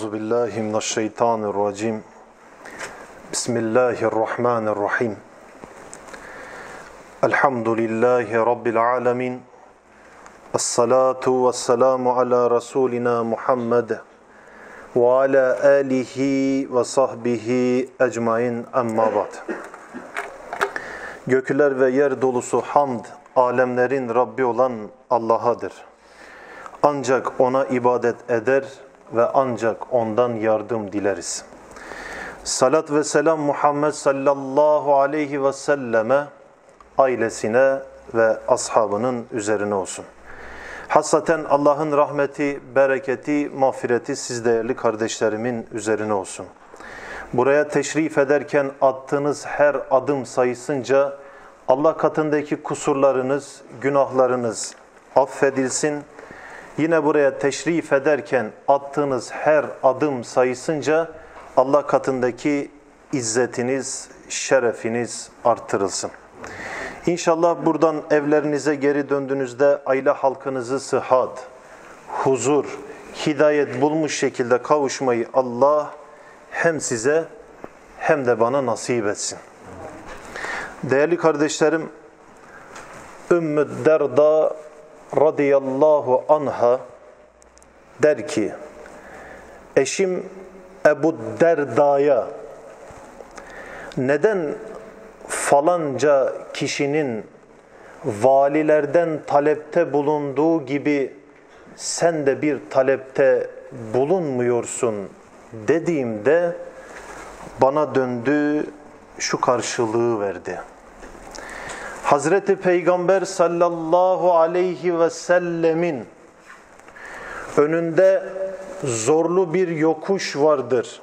Euzu billahi mineşşeytanirracim. Bismillahirrahmanirrahim. Elhamdülillahi rabbil alamin. Essalatu vesselamu ala rasulina Muhammed ve ala alihi ve sahbihi ecmaîn, amma ba'd. Gökler ve yer dolusu hamd, alemlerin Rabbi olan Allah'adır. Ancak ona ibadet eder ve ancak ondan yardım dileriz. Salat ve selam Muhammed sallallahu aleyhi ve selleme, ailesine ve ashabının üzerine olsun. Hasaten Allah'ın rahmeti, bereketi, mağfireti siz değerli kardeşlerimin üzerine olsun. Buraya teşrif ederken attığınız her adım sayısınca Allah katındaki kusurlarınız, günahlarınız affedilsin. Yine buraya teşrif ederken attığınız her adım sayısınca Allah katındaki izzetiniz, şerefiniz artırılsın. İnşallah buradan evlerinize geri döndüğünüzde aile halkınızı sıhhat, huzur, hidayet bulmuş şekilde kavuşmayı Allah hem size hem de bana nasip etsin. Değerli kardeşlerim, Ümmü Derda radıyallahu anha der ki, eşim Ebu Derda'ya neden falanca kişinin valilerden talepte bulunduğu gibi sen de bir talepte bulunmuyorsun dediğimde bana döndü, şu karşılığı verdi. Hazreti Peygamber sallallahu aleyhi ve sellemin önünde zorlu bir yokuş vardır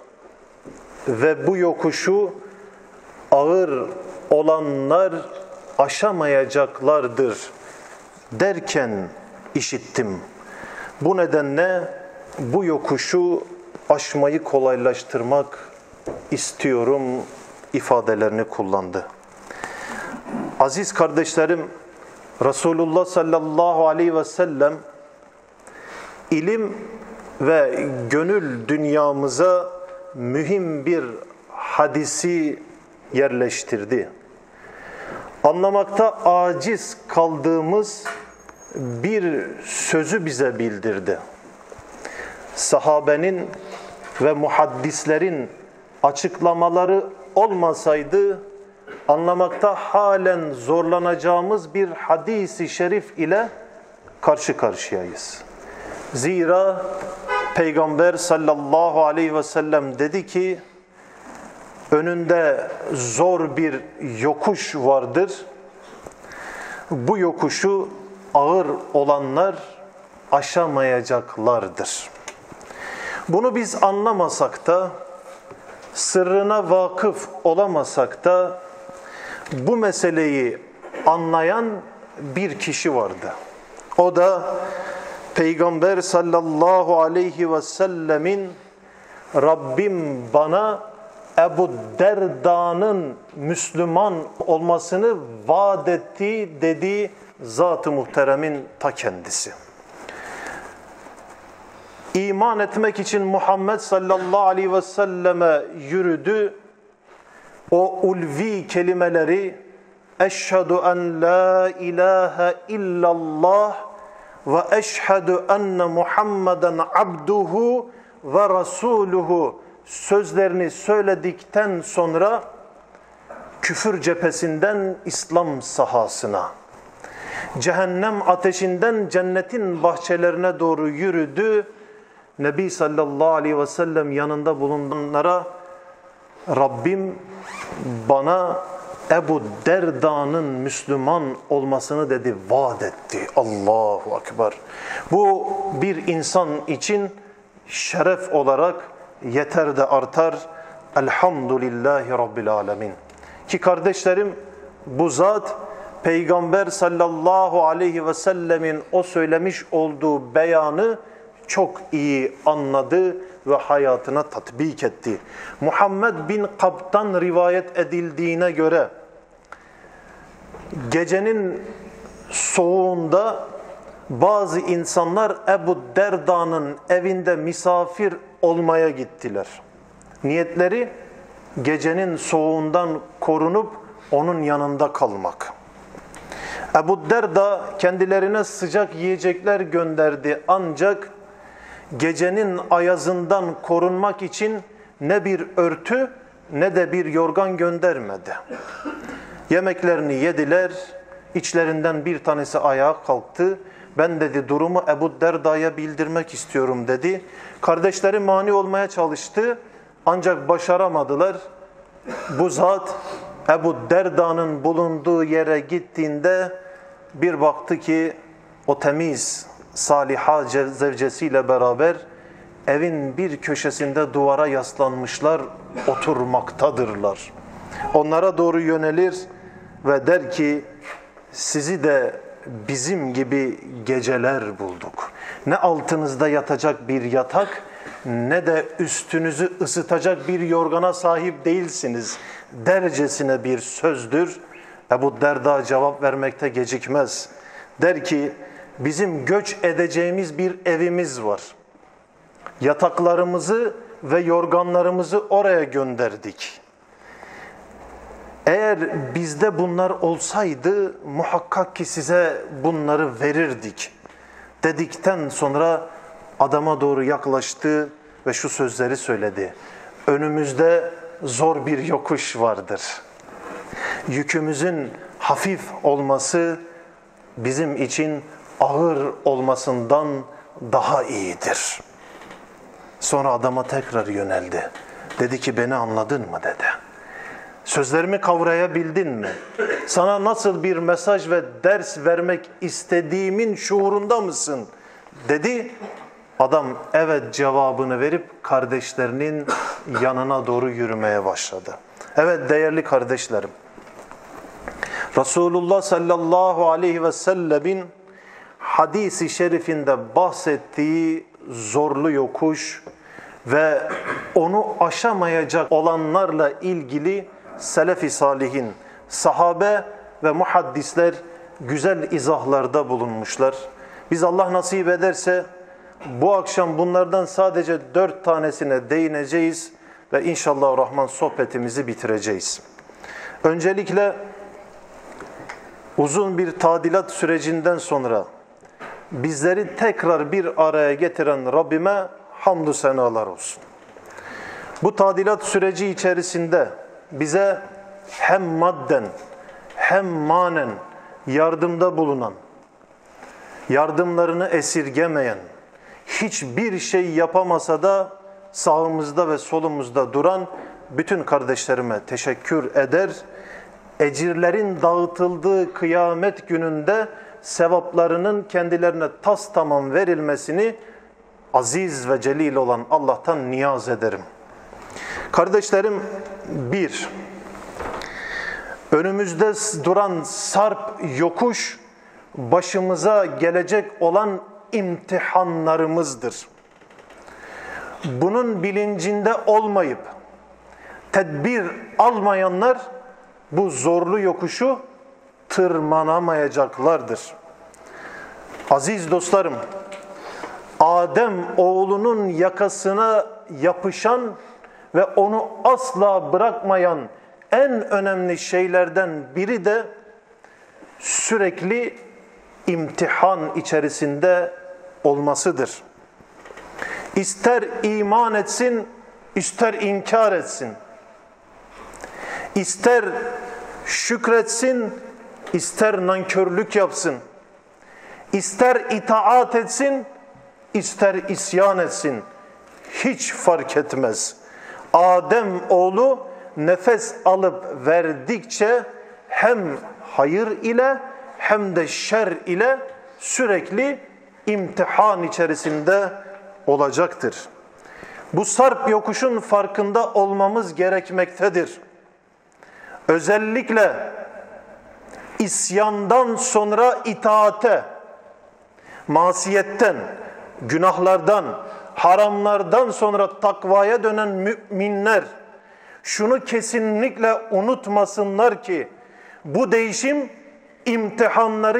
ve bu yokuşu ağır olanlar aşamayacaklardır derken işittim. Bu nedenle bu yokuşu aşmayı kolaylaştırmak istiyorum ifadelerini kullandı. Aziz kardeşlerim, Resulullah sallallahu aleyhi ve sellem ilim ve gönül dünyamıza mühim bir hadisi yerleştirdi. Anlamakta aciz kaldığımız bir sözü bize bildirdi. Sahabenin ve muhaddislerin açıklamaları olmasaydı anlamakta halen zorlanacağımız bir hadis-i şerif ile karşı karşıyayız. Zira Peygamber sallallahu aleyhi ve sellem dedi ki, önünde zor bir yokuş vardır. Bu yokuşu ağır olanlar aşamayacaklardır. Bunu biz anlamasak da, sırrına vakıf olamasak da bu meseleyi anlayan bir kişi vardı. O da Peygamber sallallahu aleyhi ve sellemin Rabbim bana Ebu Derda'nın Müslüman olmasını vaat etti dediği Zat-ı Muhterem'in ta kendisi. İman etmek için Muhammed sallallahu aleyhi ve selleme yürüdü. O ulvi kelimeleri eşhedü en la ilahe illallah ve eşhedü enne Muhammeden abduhu ve rasuluhu sözlerini söyledikten sonra küfür cephesinden İslam sahasına, cehennem ateşinden cennetin bahçelerine doğru yürüdü. Nebi sallallahu aleyhi ve sellem yanında bulunanlara Rabbim bana Ebu Derda'nın Müslüman olmasını dedi, vaat etti. Allahu Ekber. Bu bir insan için şeref olarak yeter de artar. Elhamdülillahi Rabbil Alemin. Ki kardeşlerim, bu zat Peygamber sallallahu aleyhi ve sellemin o söylemiş olduğu beyanı çok iyi anladı ve hayatına tatbik etti. Muhammed bin Kab'tan rivayet edildiğine göre gecenin soğuğunda bazı insanlar Ebu Derda'nın evinde misafir olmaya gittiler. Niyetleri gecenin soğuğundan korunup onun yanında kalmak. Ebu Derda kendilerine sıcak yiyecekler gönderdi, ancak gecenin ayazından korunmak için ne bir örtü ne de bir yorgan göndermedi. Yemeklerini yediler, içlerinden bir tanesi ayağa kalktı. Ben dedi durumu Ebu Derda'ya bildirmek istiyorum dedi. Kardeşleri mani olmaya çalıştı ancak başaramadılar. Bu zat Ebu Derda'nın bulunduğu yere gittiğinde bir baktı ki o temiz, saliha zevcesiyle beraber evin bir köşesinde duvara yaslanmışlar, oturmaktadırlar. Onlara doğru yönelir ve der ki sizi de bizim gibi geceler bulduk. Ne altınızda yatacak bir yatak ne de üstünüzü ısıtacak bir yorgana sahip değilsiniz dercesine bir sözdür. Ebu Derda cevap vermekte gecikmez. Der ki bizim göç edeceğimiz bir evimiz var. Yataklarımızı ve yorganlarımızı oraya gönderdik. Eğer bizde bunlar olsaydı muhakkak ki size bunları verirdik dedikten sonra adama doğru yaklaştı ve şu sözleri söyledi. Önümüzde zor bir yokuş vardır. Yükümüzün hafif olması bizim için ağır olmasından daha iyidir. Sonra adama tekrar yöneldi. Dedi ki beni anladın mı dedi. Sözlerimi kavrayabildin mi? Sana nasıl bir mesaj ve ders vermek istediğimin şuurunda mısın? Dedi. Adam evet cevabını verip kardeşlerinin yanına doğru yürümeye başladı. Evet değerli kardeşlerim. Resulullah sallallahu aleyhi ve sellemin hadisi şerifinde bahsettiği zorlu yokuş ve onu aşamayacak olanlarla ilgili selef-i salihin, sahabe ve muhaddisler güzel izahlarda bulunmuşlar. Biz Allah nasip ederse bu akşam bunlardan sadece 4 tanesine değineceğiz ve inşallah Rahman sohbetimizi bitireceğiz. Öncelikle uzun bir tadilat sürecinden sonra bizleri tekrar bir araya getiren Rabbime hamdü senalar olsun. Bu tadilat süreci içerisinde bize hem madden hem manen yardımda bulunan, yardımlarını esirgemeyen, hiçbir şey yapamasa da sağımızda ve solumuzda duran bütün kardeşlerime teşekkür eder. Ecirlerin dağıtıldığı kıyamet gününde sevaplarının kendilerine tas tamam verilmesini aziz ve celil olan Allah'tan niyaz ederim. Kardeşlerim, bir, önümüzde duran sarp yokuş başımıza gelecek olan imtihanlarımızdır. Bunun bilincinde olmayıp tedbir almayanlar bu zorlu yokuşu tırmanamayacaklardır. Aziz dostlarım, Adem oğlunun yakasına yapışan ve onu asla bırakmayan en önemli şeylerden biri de sürekli imtihan içerisinde olmasıdır. İster iman etsin, ister inkar etsin. İster şükretsin, ister nankörlük yapsın. İster itaat etsin, ister isyan etsin. Hiç fark etmez. Adem oğlu nefes alıp verdikçe hem hayır ile hem de şer ile sürekli imtihan içerisinde olacaktır. Bu sarp yokuşun farkında olmamız gerekmektedir. Özellikle isyandan sonra itaate, masiyetten, günahlardan, haramlardan sonra takvaya dönen müminler şunu kesinlikle unutmasınlar ki bu değişim imtihanları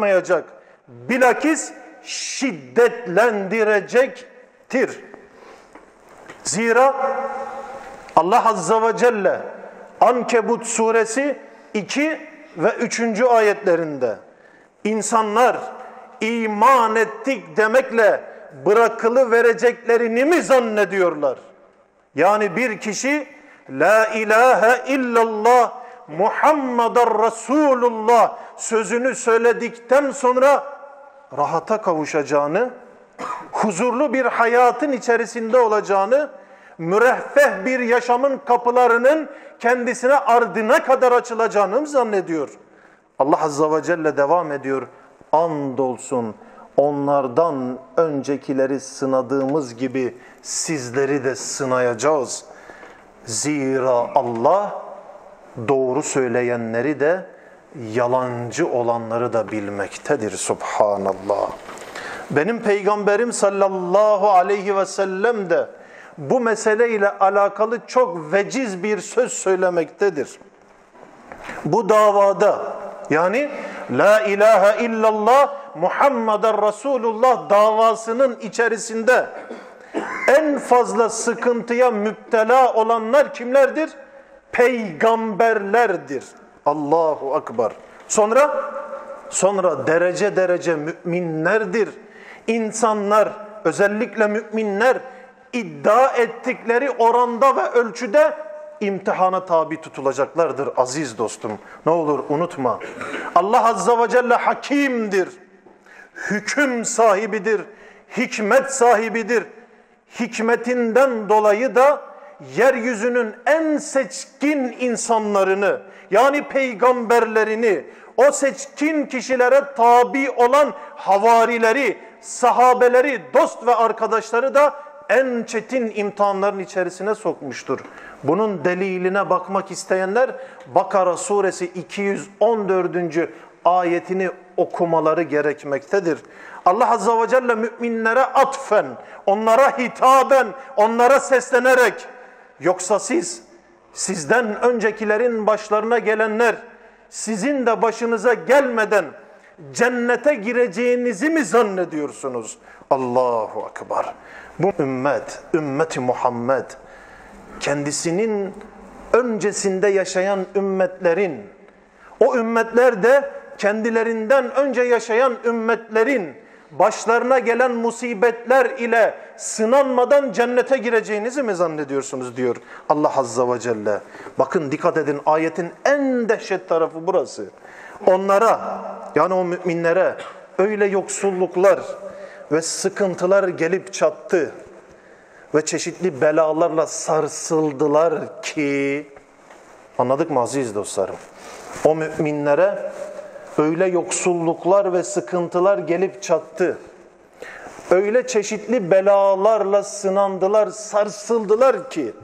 yavaşlatmayacak, bilakis şiddetlendirecektir. Zira Allah Azze ve Celle Ankebut suresi 2 ve 3. ayetlerinde insanlar iman ettik demekle bırakılıvereceklerini mi zannediyorlar? Yani bir kişi La ilahe illallah Muhammeden Resulullah sözünü söyledikten sonra rahata kavuşacağını, huzurlu bir hayatın içerisinde olacağını, müreffeh bir yaşamın kapılarının kendisine ardına kadar açılacağını mı zannediyor? Allah Azze ve Celle devam ediyor. Andolsun onlardan öncekileri sınadığımız gibi sizleri de sınayacağız. Zira Allah doğru söyleyenleri de yalancı olanları da bilmektedir. Subhanallah. Benim peygamberim sallallahu aleyhi ve sellem de bu meseleyle alakalı çok veciz bir söz söylemektedir. Bu davada yani La ilahe illallah Muhammeden Resulullah davasının içerisinde en fazla sıkıntıya müptela olanlar kimlerdir? Peygamberlerdir. Allahu Ekber. Sonra derece derece müminlerdir. İnsanlar, özellikle müminler iddia ettikleri oranda ve ölçüde imtihana tabi tutulacaklardır aziz dostum. Ne olur unutma. Allah Azze ve Celle hakimdir. Hüküm sahibidir. Hikmet sahibidir. Hikmetinden dolayı da yeryüzünün en seçkin insanlarını yani peygamberlerini, o seçkin kişilere tabi olan havarileri, sahabeleri, dost ve arkadaşları da en çetin imtihanların içerisine sokmuştur. Bunun deliline bakmak isteyenler Bakara suresi 214. ayetini okumaları gerekmektedir. Allah Azze ve Celle müminlere atfen, onlara hitaben, onlara seslenerek yoksa sizden öncekilerin başlarına gelenler sizin de başınıza gelmeden cennete gireceğinizi mi zannediyorsunuz? Allahu Ekber. Bu ümmeti Muhammed kendisinin öncesinde yaşayan ümmetlerin, o ümmetler de kendilerinden önce yaşayan ümmetlerin başlarına gelen musibetler ile sınanmadan cennete gireceğinizi mi zannediyorsunuz diyor Allah Azze ve Celle. Bakın dikkat edin, ayetin en dehşet tarafı burası. Onlara yani o müminlere öyle yoksulluklar ve sıkıntılar gelip çattı ve çeşitli belalarla sarsıldılar ki, anladık mı aziz dostlarım? O müminlere öyle yoksulluklar ve sıkıntılar gelip çattı. Öyle çeşitli belalarla sınandılar, sarsıldılar ki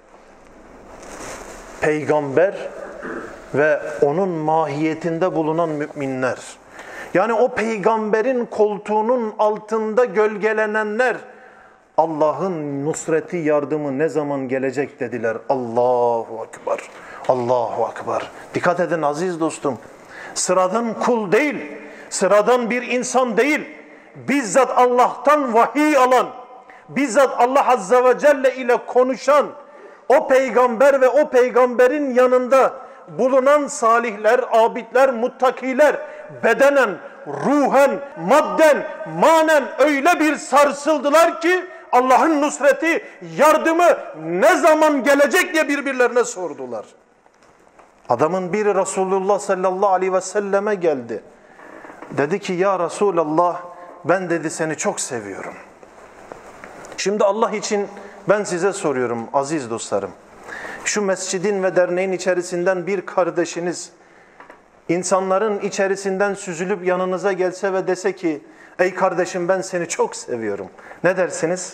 peygamber ve onun mahiyetinde bulunan müminler, yani o peygamberin koltuğunun altında gölgelenenler, Allah'ın nusreti, yardımı ne zaman gelecek dediler. Allahu Ekber. Allahu Ekber. Dikkat edin aziz dostum. Sıradan kul değil, sıradan bir insan değil, bizzat Allah'tan vahiy alan, bizzat Allah Azze ve Celle ile konuşan o peygamber ve o peygamberin yanında bulunan salihler, abidler, muttakiler bedenen, ruhen, madden, manen öyle bir sarsıldılar ki Allah'ın nusreti, yardımı ne zaman gelecek diye birbirlerine sordular. Adamın biri Resulullah sallallahu aleyhi ve selleme geldi. Dedi ki ya Resulallah, ben dedi seni çok seviyorum. Şimdi Allah için ben size soruyorum aziz dostlarım. Şu mescidin ve derneğin içerisinden bir kardeşiniz insanların içerisinden süzülüp yanınıza gelse ve dese ki ey kardeşim ben seni çok seviyorum. Ne dersiniz?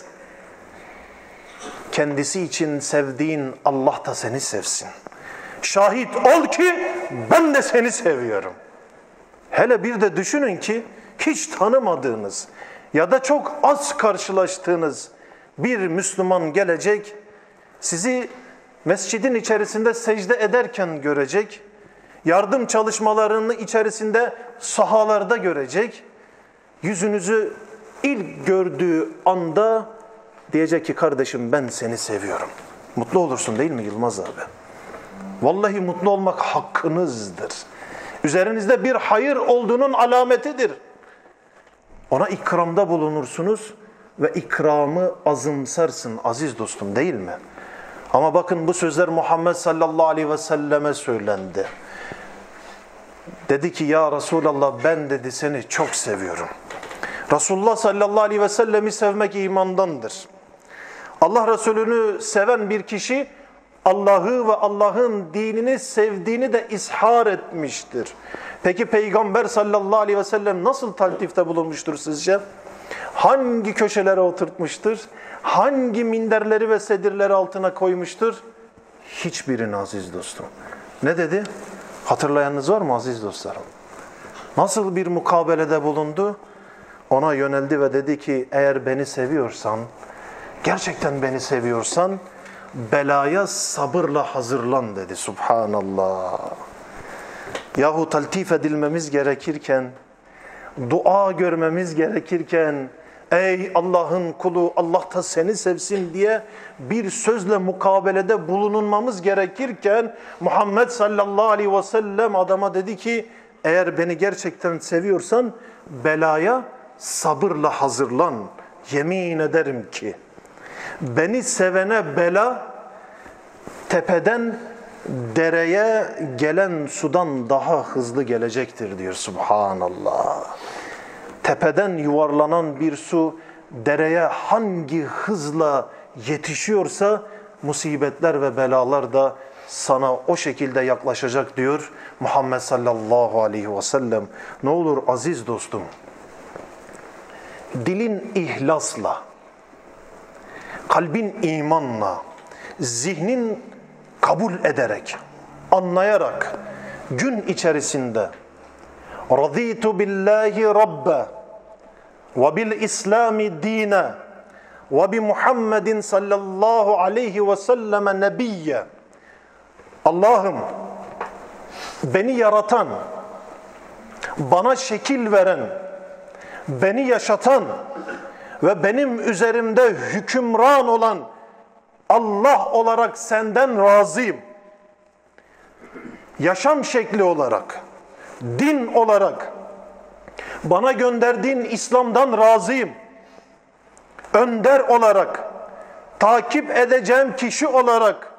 Kendisi için sevdiğin Allah da seni sevsin. Şahit ol ki ben de seni seviyorum. Hele bir de düşünün ki hiç tanımadığınız ya da çok az karşılaştığınız bir Müslüman gelecek, sizi mescidin içerisinde secde ederken görecek, yardım çalışmalarını içerisinde sahalarda görecek, yüzünüzü ilk gördüğü anda Diyecek ki kardeşim ben seni seviyorum. Mutlu olursun değil mi Yılmaz abi? Vallahi mutlu olmak hakkınızdır. Üzerinizde bir hayır olduğunun alametidir. Ona ikramda bulunursunuz ve ikramı azımsarsın aziz dostum değil mi? Ama bakın bu sözler Muhammed sallallahu aleyhi ve selleme söylendi. Dedi ki ya Resulallah ben dedi seni çok seviyorum. Resulullah sallallahu aleyhi ve sellemi sevmek imandandır. Allah Resulü'nü seven bir kişi Allah'ı ve Allah'ın dinini sevdiğini de ishar etmiştir. Peki Peygamber sallallahu aleyhi ve sellem nasıl taltifte bulunmuştur sizce? Hangi köşelere oturtmuştur? Hangi minderleri ve sedirleri altına koymuştur? Hiçbirini aziz dostum. Ne dedi? Hatırlayanınız var mı aziz dostlarım? Nasıl bir mukabelede bulundu? Ona yöneldi ve dedi ki eğer beni seviyorsan, gerçekten beni seviyorsan belaya sabırla hazırlan dedi. Subhanallah. Yahu taltif edilmemiz gerekirken, dua görmemiz gerekirken, ey Allah'ın kulu Allah da seni sevsin diye bir sözle mukabelede bulunulmamız gerekirken Muhammed sallallahu aleyhi ve sellem adama dedi ki eğer beni gerçekten seviyorsan belaya sabırla hazırlan. Yemin ederim ki beni sevene bela tepeden dereye gelen sudan daha hızlı gelecektir diyor. Subhanallah. Tepeden yuvarlanan bir su dereye hangi hızla yetişiyorsa musibetler ve belalar da sana o şekilde yaklaşacak diyor Muhammed sallallahu aleyhi ve sellem. Ne olur aziz dostum, dilin ihlasla, kalbin imanla, zihnin kabul ederek, anlayarak gün içerisinde "Raditu billahi rabbe ve bil İslami dine ve bi Muhammedin sallallahu aleyhi ve selleme nebiyye." Allah'ım beni yaratan, bana şekil veren, beni yaşatan ve benim üzerimde hükümran olan Allah olarak senden razıyım. Yaşam şekli olarak, din olarak bana gönderdiğin İslam'dan razıyım. Önder olarak, takip edeceğim kişi olarak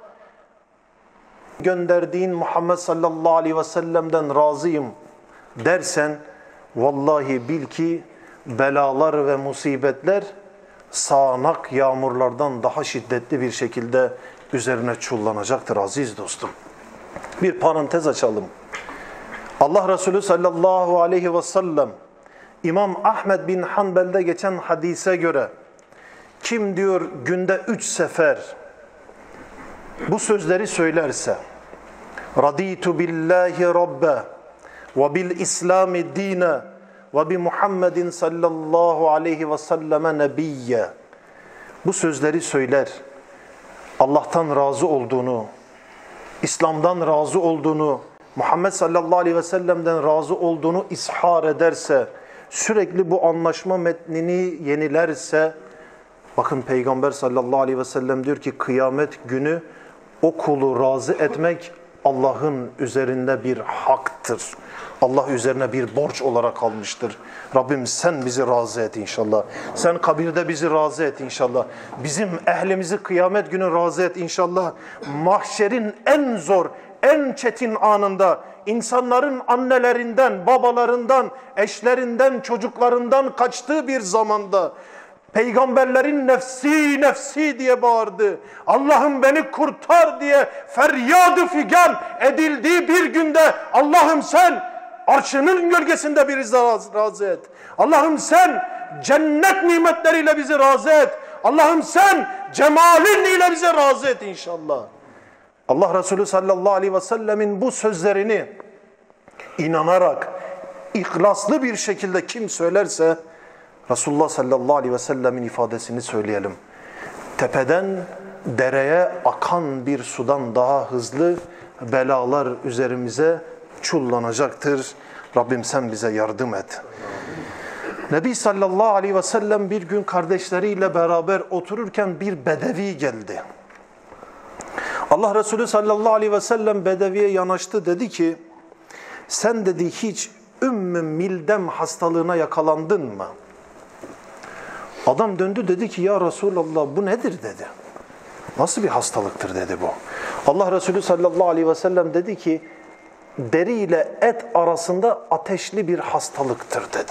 gönderdiğin Muhammed sallallahu aleyhi ve sellem'den razıyım dersen vallahi bil ki belalar ve musibetler sağanak yağmurlardan daha şiddetli bir şekilde üzerine çullanacaktır aziz dostum. Bir parantez açalım. Allah Resulü sallallahu aleyhi ve sellem İmam Ahmed bin Hanbel'de geçen hadise göre kim diyor günde 3 sefer bu sözleri söylerse "Raditu billahi rabbe ve bil İslami dine ve bi Muhammedin sallallahu aleyhi ve selleme nebiyye" bu sözleri söyler, Allah'tan razı olduğunu, İslam'dan razı olduğunu, Muhammed sallallahu aleyhi ve sellem'den razı olduğunu ishar ederse, sürekli bu anlaşma metnini yenilerse, bakın Peygamber sallallahu aleyhi ve sellem diyor ki kıyamet günü o kulu razı etmek Allah'ın üzerinde bir haktır. Allah üzerine bir borç olarak almıştır. Rabbim sen bizi razı et inşallah. Sen kabirde bizi razı et inşallah. Bizim ehlimizi kıyamet günü razı et inşallah. Mahşerin en zor, en çetin anında insanların annelerinden, babalarından, eşlerinden, çocuklarından kaçtığı bir zamanda peygamberlerin nefsi nefsi diye bağırdı. Allah'ım beni kurtar diye feryadı figan edildiği bir günde Allah'ım sen arşının gölgesinde bizi razı et. Allah'ım sen cennet nimetleriyle bizi razı et. Allah'ım sen cemalinle bizi razı et inşallah. Allah Resulü sallallahu aleyhi ve sellemin bu sözlerini inanarak, ihlaslı bir şekilde kim söylerse Resulullah sallallahu aleyhi ve sellemin ifadesini söyleyelim. Tepeden dereye akan bir sudan daha hızlı belalar üzerimize çullanacaktır. Rabbim sen bize yardım et. Nebi sallallahu aleyhi ve sellem bir gün kardeşleriyle beraber otururken bir bedevi geldi. Allah Resulü sallallahu aleyhi ve sellem bedeviye yanaştı, dedi ki, sen dedi hiç Ümmü Mildem hastalığına yakalandın mı? Adam döndü, dedi ki ya Resulallah bu nedir dedi. Nasıl bir hastalıktır dedi bu. Allah Resulü sallallahu aleyhi ve sellem dedi ki deri ile et arasında ateşli bir hastalıktır dedi.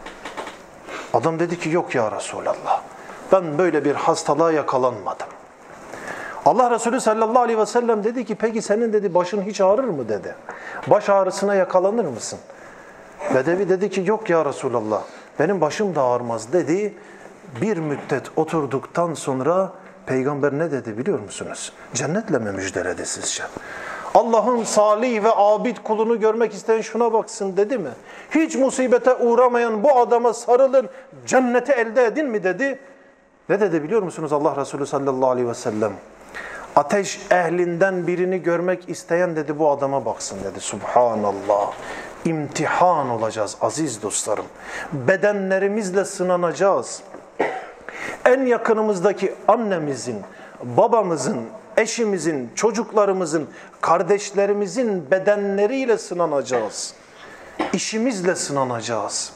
Adam dedi ki yok ya Resulallah, ben böyle bir hastalığa yakalanmadım. Allah Resulü sallallahu aleyhi ve sellem dedi ki peki senin dedi başın hiç ağrır mı dedi. Baş ağrısına yakalanır mısın? Bedevi dedi ki yok ya Resulallah, benim başım da ağrımaz dedi. Bir müddet oturduktan sonra Peygamber ne dedi biliyor musunuz? Cennetle mi müjdeledi sizce? Allah'ın salih ve abid kulunu görmek isteyen şuna baksın dedi mi? Hiç musibete uğramayan bu adama sarılın, cenneti elde edin mi dedi? Ne dedi biliyor musunuz Allah Resulü sallallahu aleyhi ve sellem? Ateş ehlinden birini görmek isteyen dedi bu adama baksın dedi. Subhanallah. İmtihan olacağız aziz dostlarım. Bedenlerimizle sınanacağız. En yakınımızdaki annemizin, babamızın, eşimizin, çocuklarımızın, kardeşlerimizin bedenleriyle sınanacağız. İşimizle sınanacağız.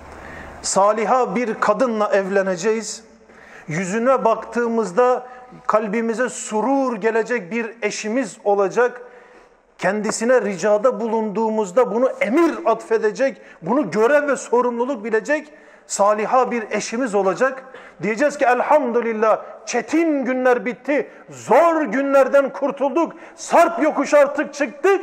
Saliha bir kadınla evleneceğiz. Yüzüne baktığımızda kalbimize surur gelecek bir eşimiz olacak. Kendisine ricada bulunduğumuzda bunu emir atfedecek, bunu görev ve sorumluluk bilecek saliha bir eşimiz olacak. Diyeceğiz ki elhamdülillah çetin günler bitti, zor günlerden kurtulduk, sarp yokuş artık çıktık.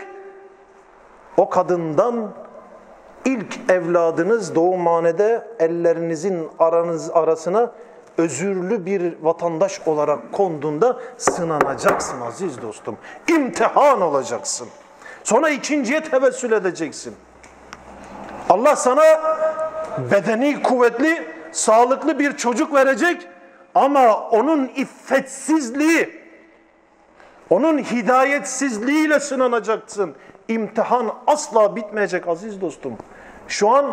O kadından ilk evladınız doğumhanede ellerinizin arasına özürlü bir vatandaş olarak konduğunda sınanacaksın aziz dostum. İmtihan olacaksın. Sonra ikinciye tevessül edeceksin. Allah sana bedeni kuvvetli, sağlıklı bir çocuk verecek ama onun iffetsizliği, onun hidayetsizliğiyle sınanacaksın. İmtihan asla bitmeyecek aziz dostum. Şu an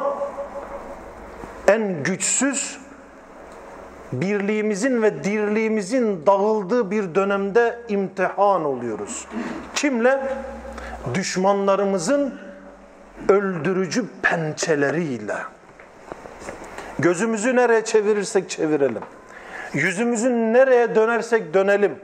en güçsüz, birliğimizin ve dirliğimizin dağıldığı bir dönemde imtihan oluyoruz. Kimle? Düşmanlarımızın öldürücü pençeleriyle. Gözümüzü nereye çevirirsek çevirelim. Yüzümüzü nereye dönersek dönelim.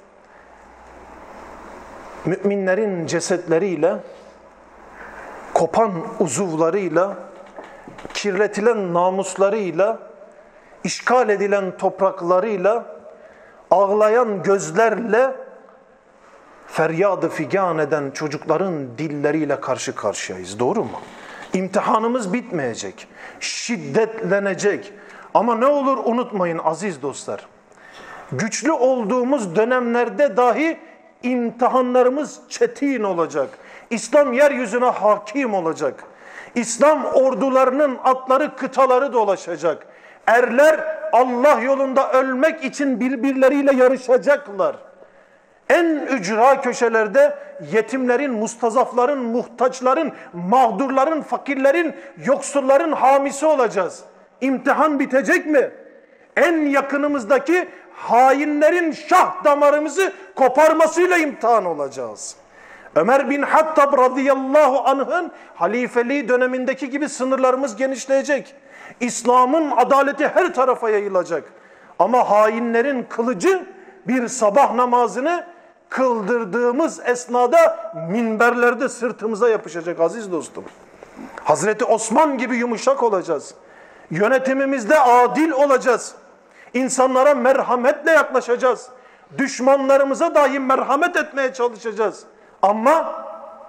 Müminlerin cesetleriyle, kopan uzuvlarıyla, kirletilen namuslarıyla, işgal edilen topraklarıyla, ağlayan gözlerle, feryadı figan eden çocukların dilleriyle karşı karşıyayız. Doğru mu? İmtihanımız bitmeyecek. Şiddetlenecek. Ama ne olur unutmayın aziz dostlar. Güçlü olduğumuz dönemlerde dahi imtihanlarımız çetin olacak. İslam yeryüzüne hakim olacak. İslam ordularının atları kıtaları dolaşacak. Erler Allah yolunda ölmek için birbirleriyle yarışacaklar. En ücra köşelerde yetimlerin, mustazafların, muhtaçların, mağdurların, fakirlerin, yoksulların hamisi olacağız. İmtihan bitecek mi? En yakınımızdaki hainlerin şah damarımızı koparmasıyla imtihan olacağız. Ömer bin Hattab radıyallahu anh'ın halifeliği dönemindeki gibi sınırlarımız genişleyecek. İslam'ın adaleti her tarafa yayılacak. Ama hainlerin kılıcı bir sabah namazını kıldırdığımız esnada minberlerde sırtımıza yapışacak aziz dostum. Hazreti Osman gibi yumuşak olacağız. Yönetimimizde adil olacağız. İnsanlara merhametle yaklaşacağız. Düşmanlarımıza dahi merhamet etmeye çalışacağız. Ama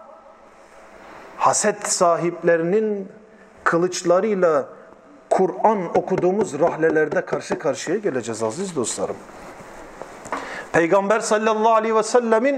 haset sahiplerinin kılıçlarıyla Kur'an okuduğumuz rahlelerde karşı karşıya geleceğiz aziz dostlarım. Peygamber sallallahu aleyhi ve sellemin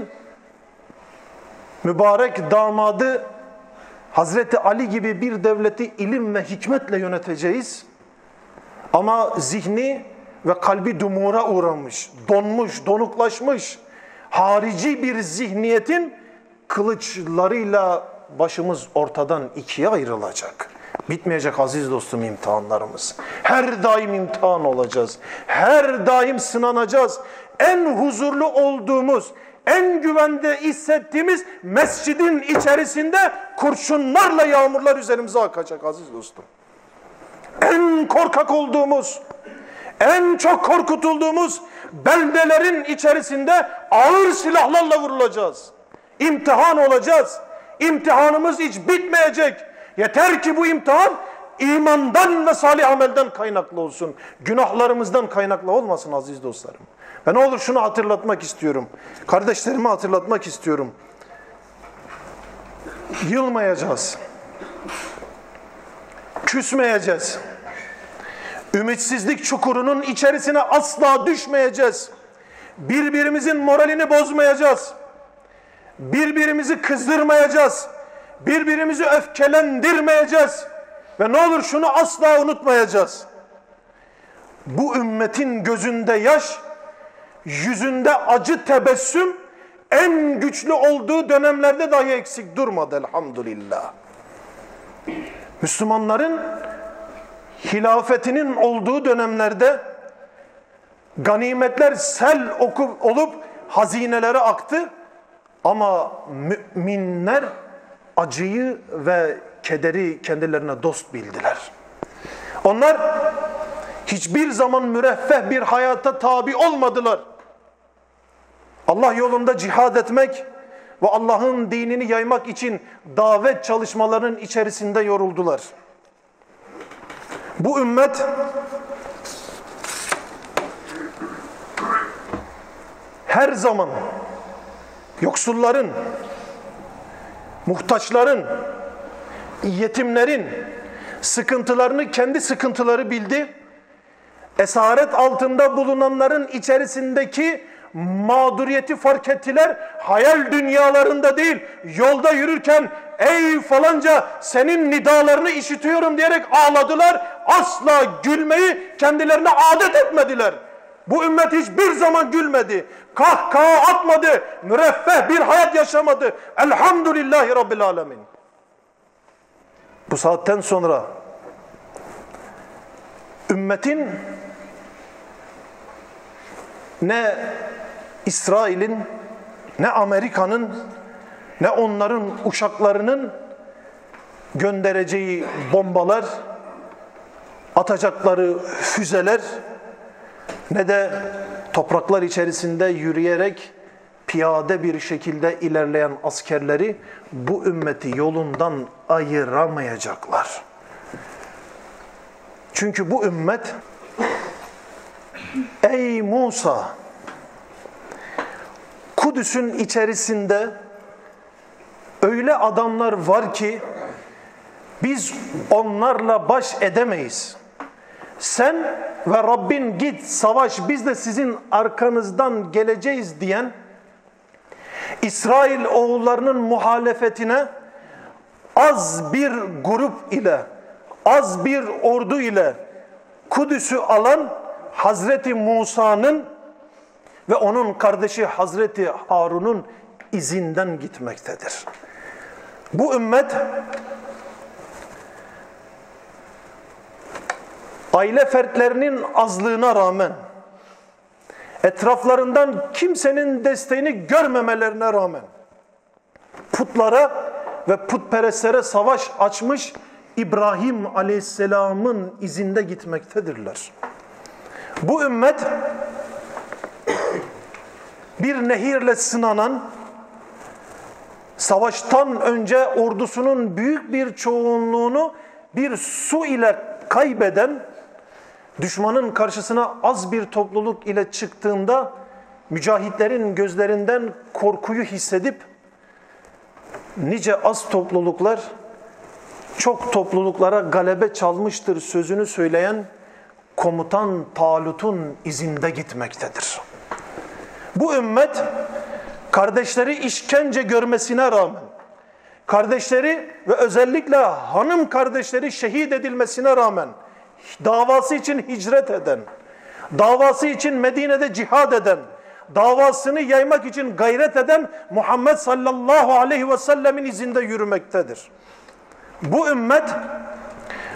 mübarek damadı Hazreti Ali gibi bir devleti ilim ve hikmetle yöneteceğiz. Ama zihni ve kalbi dumura uğramış, donmuş, donuklaşmış, harici bir zihniyetin kılıçlarıyla başımız ortadan ikiye ayrılacak. Bitmeyecek aziz dostum imtihanlarımız. Her daim imtihan olacağız. Her daim sınanacağız. En huzurlu olduğumuz, en güvende hissettiğimiz mescidin içerisinde kurşunlarla yağmurlar üzerimize akacak aziz dostum. En korkak olduğumuz, en çok korkutulduğumuz beldelerin içerisinde ağır silahlarla vurulacağız. İmtihan olacağız. İmtihanımız hiç bitmeyecek. Yeter ki bu imtihan imandan ve salih amelden kaynaklı olsun. Günahlarımızdan kaynaklı olmasın aziz dostlarım. Ben ne olur şunu hatırlatmak istiyorum. Kardeşlerime hatırlatmak istiyorum. Yılmayacağız. Küsmeyeceğiz. Ümitsizlik çukurunun içerisine asla düşmeyeceğiz. Birbirimizin moralini bozmayacağız. Birbirimizi kızdırmayacağız. Birbirimizi öfkelendirmeyeceğiz. Ve ne olur şunu asla unutmayacağız. Bu ümmetin gözünde yaş, yüzünde acı tebessüm en güçlü olduğu dönemlerde dahi eksik durmadı elhamdülillah. Müslümanların hilafetinin olduğu dönemlerde ganimetler sel olup hazinelere aktı. Ama müminler acıyı ve kederi kendilerine dost bildiler. Onlar hiçbir zaman müreffeh bir hayata tabi olmadılar. Allah yolunda cihad etmek ve Allah'ın dinini yaymak için davet çalışmalarının içerisinde yoruldular. Bu ümmet her zaman yoksulların, muhtaçların, yetimlerin sıkıntılarını kendi sıkıntıları bildi. Esaret altında bulunanların içerisindeki mağduriyeti fark ettiler. Hayal dünyalarında değil, yolda yürürken ey falanca senin nidalarını işitiyorum diyerek ağladılar. Asla gülmeyi kendilerine adet etmediler. Bu ümmet hiçbir zaman gülmedi. Kahkaha atmadı. Müreffeh bir hayat yaşamadı. Elhamdülillahi Rabbil Alemin. Bu saatten sonra ümmetin ne İsrail'in, ne Amerika'nın, ne onların uçaklarının göndereceği bombalar, atacakları füzeler, ne de topraklar içerisinde yürüyerek piyade bir şekilde ilerleyen askerleri bu ümmeti yolundan ayıramayacaklar. Çünkü bu ümmet, ey Musa, Kudüs'ün içerisinde öyle adamlar var ki biz onlarla baş edemeyiz. Sen ve Rabbin git savaş, biz de sizin arkanızdan geleceğiz diyen İsrail oğullarının muhalefetine az bir grup ile, az bir ordu ile Kudüs'ü alan Hazreti Musa'nın ve onun kardeşi Hazreti Harun'un izinden gitmektedir. Bu ümmet aile fertlerinin azlığına rağmen, etraflarından kimsenin desteğini görmemelerine rağmen putlara ve putperestlere savaş açmış İbrahim Aleyhisselam'ın izinde gitmektedirler. Bu ümmet bir nehirle sınanan, savaştan önce ordusunun büyük bir çoğunluğunu bir su ile kaybeden, düşmanın karşısına az bir topluluk ile çıktığında mücahitlerin gözlerinden korkuyu hissedip nice az topluluklar çok topluluklara galebe çalmıştır sözünü söyleyen komutan Talut'un izinde gitmektedir. Bu ümmet kardeşleri işkence görmesine rağmen, kardeşleri ve özellikle hanım kardeşleri şehit edilmesine rağmen davası için hicret eden, davası için Medine'de cihad eden, davasını yaymak için gayret eden Muhammed sallallahu aleyhi ve sellemin izinde yürümektedir. Bu ümmet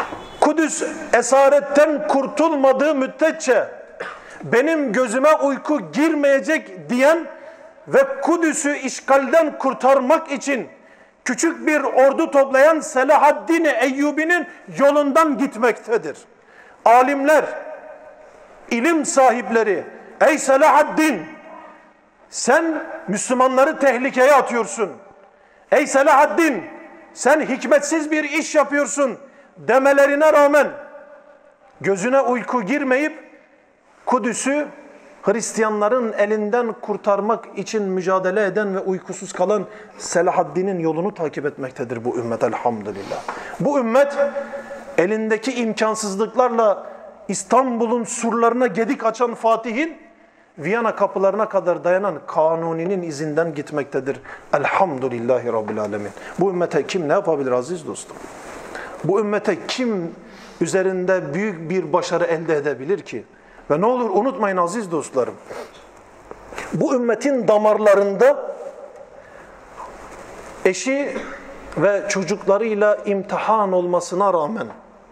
Kudüs esaretten kurtulmadığı müddetçe benim gözüme uyku girmeyecek diyen ve Kudüs'ü işgalden kurtarmak için küçük bir ordu toplayan Selahaddin Eyyubi'nin yolundan gitmektedir. Alimler, ilim sahipleri, ey Selahaddin, sen Müslümanları tehlikeye atıyorsun. Ey Selahaddin, sen hikmetsiz bir iş yapıyorsun demelerine rağmen gözüne uyku girmeyip Kudüs'ü Hristiyanların elinden kurtarmak için mücadele eden ve uykusuz kalan Selahaddin'in yolunu takip etmektedir bu ümmet elhamdülillah. Bu ümmet elindeki imkansızlıklarla İstanbul'un surlarına gedik açan Fatih'in Viyana kapılarına kadar dayanan Kanuni'nin izinden gitmektedir. Elhamdülillahi Rabbil Alemin. Bu ümmete kim ne yapabilir aziz dostum? Bu ümmete kim üzerinde büyük bir başarı elde edebilir ki? Ve ne olur unutmayın aziz dostlarım. Bu ümmetin damarlarında eşi ve çocuklarıyla imtihan olmasına rağmen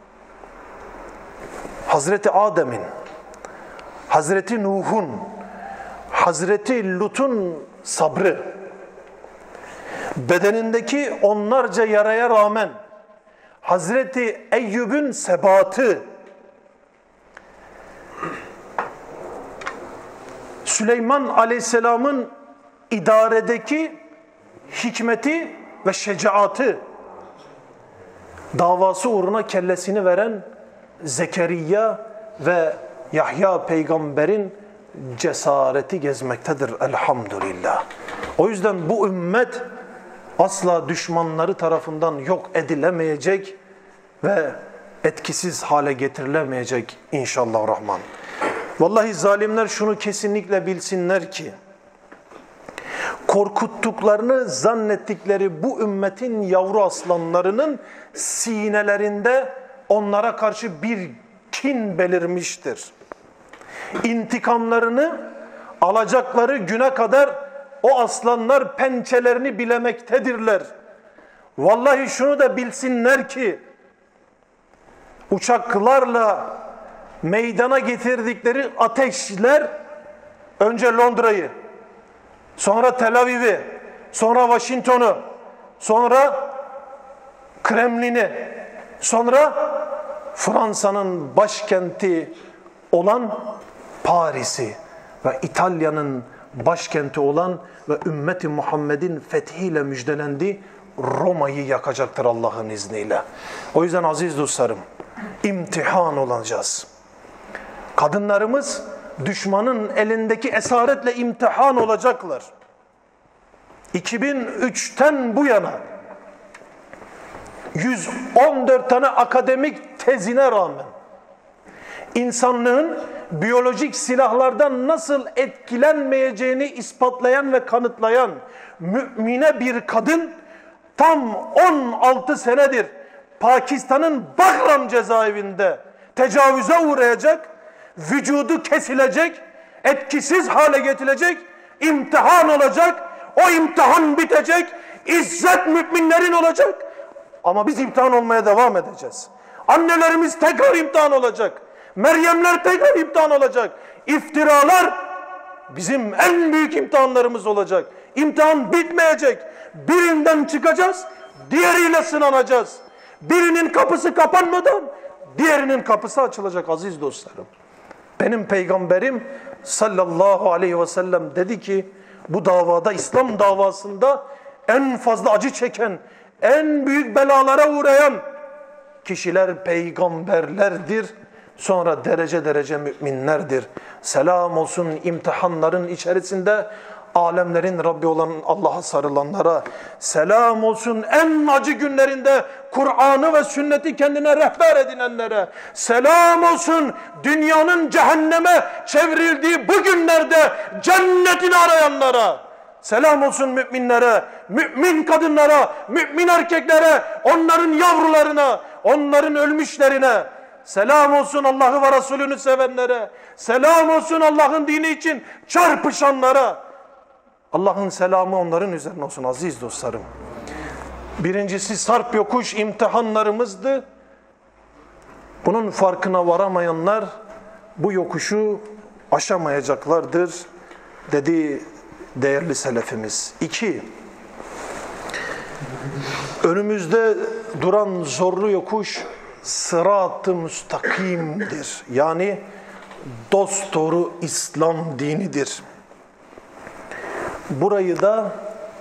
Hazreti Adem'in, Hazreti Nuh'un, Hazreti Lut'un sabrı, bedenindeki onlarca yaraya rağmen Hazreti Eyyub'un sebatı, Süleyman Aleyhisselam'ın idaredeki hikmeti ve şecaatı, davası uğruna kellesini veren Zekeriya ve Yahya peygamberin cesareti gezmektedir elhamdülillah. O yüzden bu ümmet asla düşmanları tarafından yok edilemeyecek ve etkisiz hale getirilemeyecek inşallah rahman. Vallahi zalimler şunu kesinlikle bilsinler ki korkuttuklarını zannettikleri bu ümmetin yavru aslanlarının sinelerinde onlara karşı bir kin belirmiştir. İntikamlarını alacakları güne kadar o aslanlar pençelerini bilemektedirler. Vallahi şunu da bilsinler ki uçaklarla meydana getirdikleri ateşler önce Londra'yı, sonra Tel Aviv'i, sonra Washington'u, sonra Kremlin'i, sonra Fransa'nın başkenti olan Paris'i ve İtalya'nın başkenti olan ve ümmeti Muhammed'in fethiyle müjdelendi Roma'yı yakacaktır Allah'ın izniyle. O yüzden aziz dostlarım, imtihan olacağız. Kadınlarımız düşmanın elindeki esaretle imtihan olacaklar. 2003'ten bu yana 114 tane akademik tezine rağmen insanlığın biyolojik silahlardan nasıl etkilenmeyeceğini ispatlayan ve kanıtlayan mümine bir kadın tam 16 senedir Pakistan'ın Bagram cezaevinde tecavüze uğrayacak, vücudu kesilecek, etkisiz hale getirilecek, imtihan olacak, o imtihan bitecek, izzet müminlerin olacak. Ama biz imtihan olmaya devam edeceğiz. Annelerimiz tekrar imtihan olacak. Meryemler tekrar imtihan olacak. İftiralar bizim en büyük imtihanlarımız olacak. İmtihan bitmeyecek. Birinden çıkacağız, diğeriyle sınanacağız. Birinin kapısı kapanmadan diğerinin kapısı açılacak aziz dostlarım. Benim peygamberim sallallahu aleyhi ve sellem dedi ki bu davada, İslam davasında en fazla acı çeken, en büyük belalara uğrayan kişiler peygamberlerdir. Sonra derece derece müminlerdir. Selam olsun imtihanların içerisinde alemlerin Rabbi olan Allah'a sarılanlara. Selam olsun en acı günlerinde Kur'an'ı ve sünneti kendine rehber edinenlere. Selam olsun dünyanın cehenneme çevrildiği bu günlerde cennetini arayanlara. Selam olsun müminlere, mümin kadınlara, mümin erkeklere, onların yavrularına, onların ölmüşlerine. Selam olsun Allah'ı ve Resulünü sevenlere. Selam olsun Allah'ın dini için çarpışanlara. Allah'ın selamı onların üzerine olsun aziz dostlarım. Birincisi sarp yokuş imtihanlarımızdı. Bunun farkına varamayanlar bu yokuşu aşamayacaklardır dedi değerli selefimiz. 2. Önümüzde duran zorlu yokuş sırat-ı müstakimdir. Yani dosdoğru İslam dinidir. Burayı da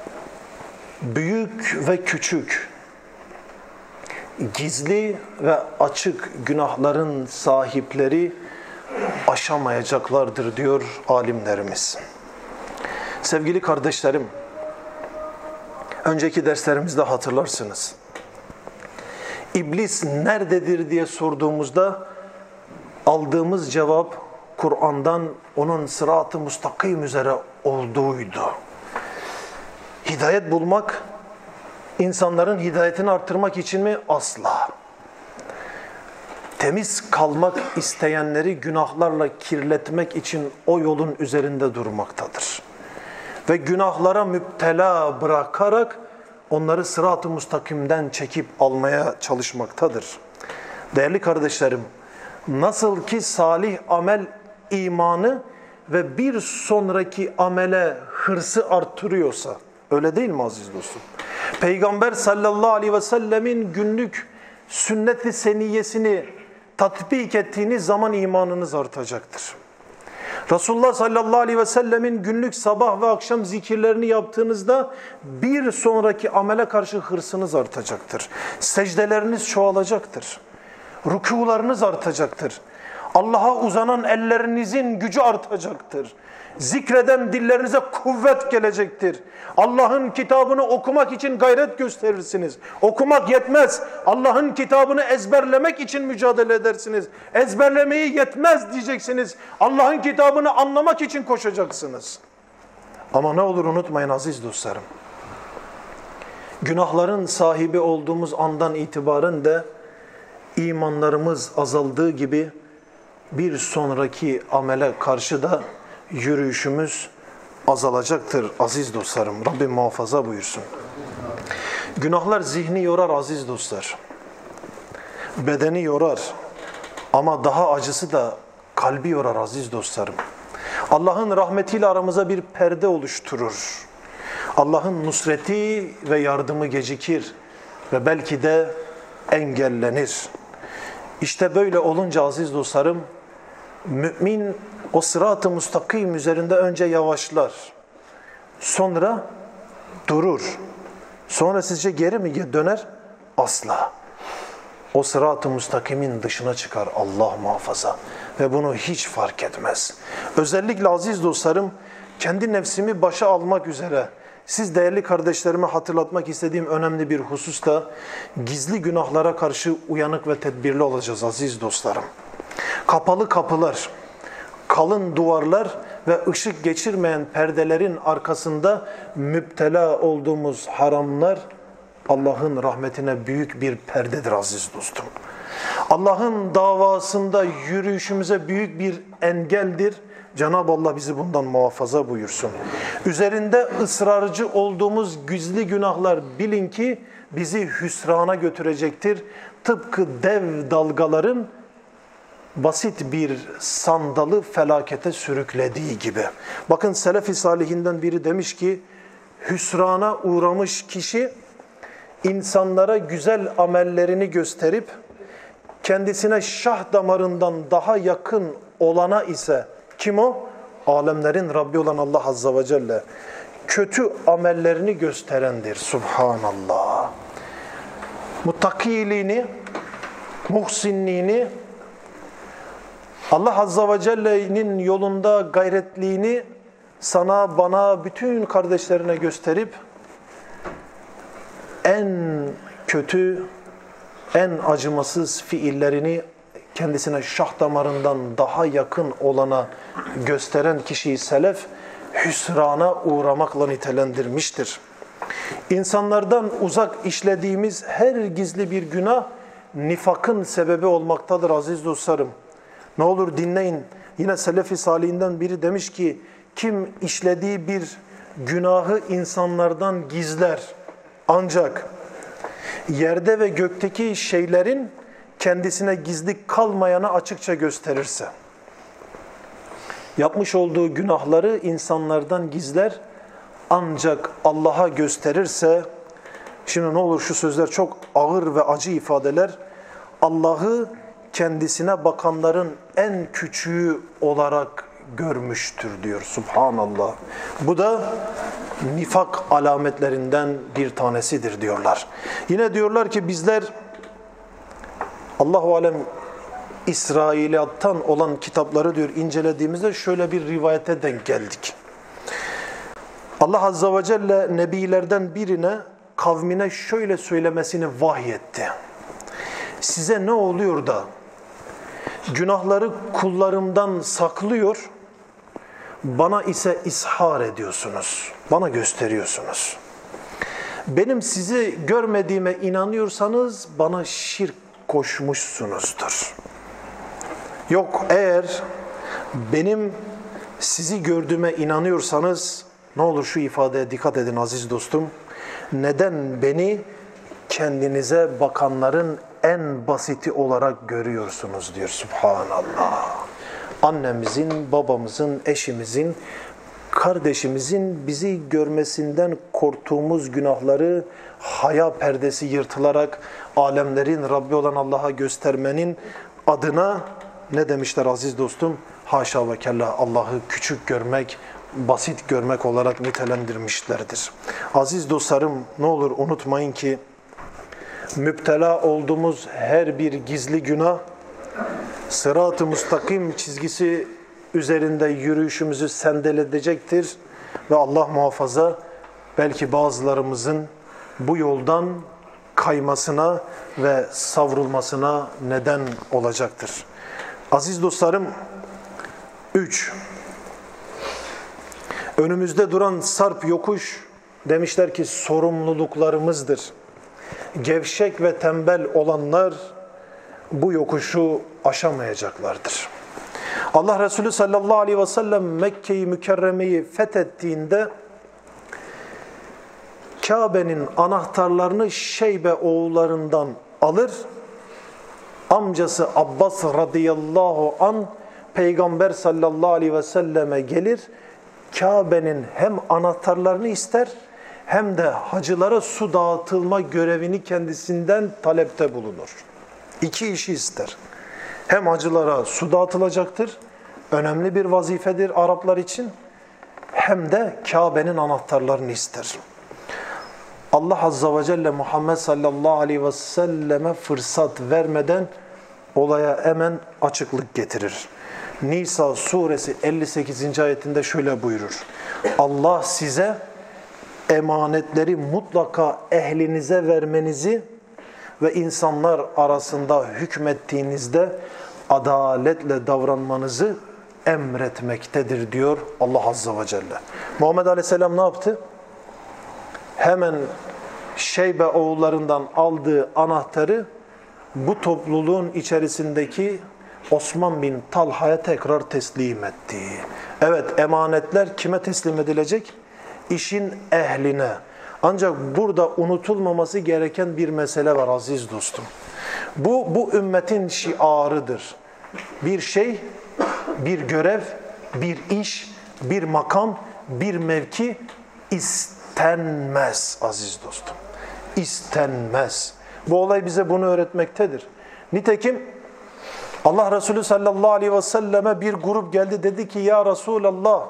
büyük ve küçük, gizli ve açık günahların sahipleri aşamayacaklardır diyor alimlerimiz. Sevgili kardeşlerim, önceki derslerimizde hatırlarsınız. İblis nerededir diye sorduğumuzda aldığımız cevap Kur'an'dan onun sırat-ı müstakim üzere olduğuydu. Hidayet bulmak, insanların hidayetini arttırmak için mi? Asla. Temiz kalmak isteyenleri günahlarla kirletmek için o yolun üzerinde durmaktadır. Ve günahlara müptela bırakarak onları sırat-ı müstakimden çekip almaya çalışmaktadır. Değerli kardeşlerim, nasıl ki salih amel imanı ve bir sonraki amele hırsı artırıyorsa, öyle değil mi aziz dostum? Peygamber sallallahu aleyhi ve sellemin günlük sünnet-i seniyyesini tatbik ettiğiniz zaman imanınız artacaktır. Resulullah sallallahu aleyhi ve sellemin günlük sabah ve akşam zikirlerini yaptığınızda bir sonraki amele karşı hırsınız artacaktır. Secdeleriniz çoğalacaktır. Rükûlarınız artacaktır. Allah'a uzanan ellerinizin gücü artacaktır. Zikreden dillerinize kuvvet gelecektir. Allah'ın kitabını okumak için gayret gösterirsiniz. Okumak yetmez. Allah'ın kitabını ezberlemek için mücadele edersiniz. Ezberlemeyi yetmez diyeceksiniz. Allah'ın kitabını anlamak için koşacaksınız. Ama ne olur unutmayın aziz dostlarım. Günahların sahibi olduğumuz andan itibaren de imanlarımız azaldığı gibi bir sonraki amele karşı da yürüyüşümüz azalacaktır aziz dostlarım. Rabbim muhafaza buyursun. Günahlar zihni yorar aziz dostlar. Bedeni yorar. Ama daha acısı da kalbi yorar aziz dostlarım. Allah'ın rahmetiyle aramıza bir perde oluşturur. Allah'ın nusreti ve yardımı gecikir ve belki de engellenir. İşte böyle olunca aziz dostlarım, mümin o sırat-ı müstakim üzerinde önce yavaşlar. Sonra durur. Sonra sizce geri mi döner? Asla. O sırat-ı müstakimin dışına çıkar Allah muhafaza. Ve bunu hiç fark etmez. Özellikle aziz dostlarım, kendi nefsimi başa almak üzere siz değerli kardeşlerime hatırlatmak istediğim önemli bir husus da gizli günahlara karşı uyanık ve tedbirli olacağız aziz dostlarım. Kapalı kapılar, kalın duvarlar ve ışık geçirmeyen perdelerin arkasında müptela olduğumuz haramlar Allah'ın rahmetine büyük bir perdedir aziz dostum. Allah'ın davasında yürüyüşümüze büyük bir engeldir. Cenab-ı Allah bizi bundan muhafaza buyursun. Üzerinde ısrarcı olduğumuz gizli günahlar bilin ki bizi hüsrana götürecektir. Tıpkı dev dalgaların basit bir sandalı felakete sürüklediği gibi. Bakın Selefi Salihinden biri demiş ki, hüsrana uğramış kişi insanlara güzel amellerini gösterip kendisine şah damarından daha yakın olana ise kim o? Alemlerin Rabbi olan Allah Azze ve Celle kötü amellerini gösterendir. Subhanallah. Muttakiliğini, muhsinliğini, Allah Azze ve Celle'nin yolunda gayretliğini sana, bana, bütün kardeşlerine gösterip en kötü, en acımasız fiillerini kendisine şah damarından daha yakın olana gösteren kişiyi selef hüsrana uğramakla nitelendirmiştir. İnsanlardan uzak işlediğimiz her gizli bir günah nifakın sebebi olmaktadır aziz dostlarım. Ne olur dinleyin. Yine Selefi Salihinden biri demiş ki, kim işlediği bir günahı insanlardan gizler ancak yerde ve gökteki şeylerin kendisine gizli kalmayana açıkça gösterirse, yapmış olduğu günahları insanlardan gizler ancak Allah'a gösterirse, şimdi ne olur, şu sözler çok ağır ve acı ifadeler, Allah'ı kendisine bakanların en küçüğü olarak görmüştür diyor. Subhanallah. Bu da nifak alametlerinden bir tanesidir diyorlar. Yine diyorlar ki bizler Allahu alem İsrailiyattan olan kitapları diyor incelediğimizde şöyle bir rivayete denk geldik. Allah Azze ve Celle nebilerden birine kavmine şöyle söylemesini vahyetti. Size ne oluyor da günahları kullarımdan saklıyor, bana ise ishar ediyorsunuz, bana gösteriyorsunuz. Benim sizi görmediğime inanıyorsanız bana şirk koşmuşsunuzdur. Yok, eğer benim sizi gördüğüme inanıyorsanız, ne olur şu ifadeye dikkat edin aziz dostum. Neden beni kendinize bakanların en basiti olarak görüyorsunuz diyor. Subhanallah. Annemizin, babamızın, eşimizin, kardeşimizin bizi görmesinden korktuğumuz günahları haya perdesi yırtılarak alemlerin Rabbi olan Allah'a göstermenin adına ne demişler aziz dostum? Haşa ve kella, Allah'ı küçük görmek, basit görmek olarak nitelendirmişlerdir. Aziz dostlarım, ne olur unutmayın ki müptela olduğumuz her bir gizli günah sırat-ı müstakim çizgisi üzerinde yürüyüşümüzü sendeledecektir ve Allah muhafaza belki bazılarımızın bu yoldan kaymasına ve savrulmasına neden olacaktır. Aziz dostlarım, 3. Önümüzde duran sarp yokuş demişler ki sorumluluklarımızdır. Gevşek ve tembel olanlar bu yokuşu aşamayacaklardır. Allah Resulü sallallahu aleyhi ve sellem Mekke-i Mükerreme'yi fethettiğinde Kabe'nin anahtarlarını Şeybe oğullarından alır, amcası Abbas radıyallahu an Peygamber sallallahu aleyhi ve selleme gelir, Kabe'nin hem anahtarlarını ister hem de hacılara su dağıtılma görevini kendisinden talepte bulunur. 2 işi ister. Hem hacılara su dağıtılacaktır, önemli bir vazifedir Araplar için, hem de Kabe'nin anahtarlarını ister. Allah Azze ve Celle Muhammed sallallahu aleyhi ve selleme fırsat vermeden olaya hemen açıklık getirir. Nisa suresi 58. ayetinde şöyle buyurur. Allah size emanetleri mutlaka ehlinize vermenizi ve insanlar arasında hükmettiğinizde adaletle davranmanızı emretmektedir diyor Allah Azze ve Celle. Muhammed Aleyhisselam ne yaptı? Hemen Şeybe oğullarından aldığı anahtarı bu topluluğun içerisindeki Osman bin Talha'ya tekrar teslim etti. Evet, emanetler kime teslim edilecek? İşin ehline. Ancak burada unutulmaması gereken bir mesele var aziz dostum. Bu ümmetin şiarıdır. Bir şey, bir görev, bir iş, bir makam, bir mevki istenmez aziz dostum. İstenmez. Bu olay bize bunu öğretmektedir. Nitekim Allah Resulü sallallahu aleyhi ve selleme bir grup geldi, dedi ki ya Resulallah,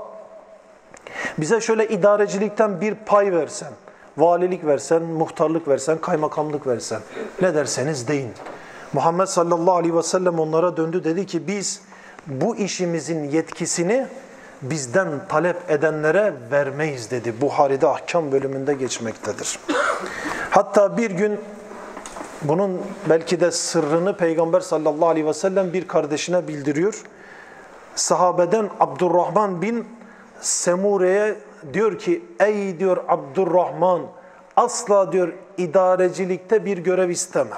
bize şöyle idarecilikten bir pay versen, valilik versen, muhtarlık versen, kaymakamlık versen, ne derseniz deyin. Muhammed sallallahu aleyhi ve sellem onlara döndü, dedi ki biz bu işimizin yetkisini bizden talep edenlere vermeyiz dedi. Buhari'de ahkam bölümünde geçmektedir. Hatta bir gün bunun belki de sırrını Peygamber sallallahu aleyhi ve sellem bir kardeşine bildiriyor. Sahabeden Abdurrahman bin Semure'ye diyor ki ey diyor Abdurrahman, asla diyor idarecilikte bir görev isteme.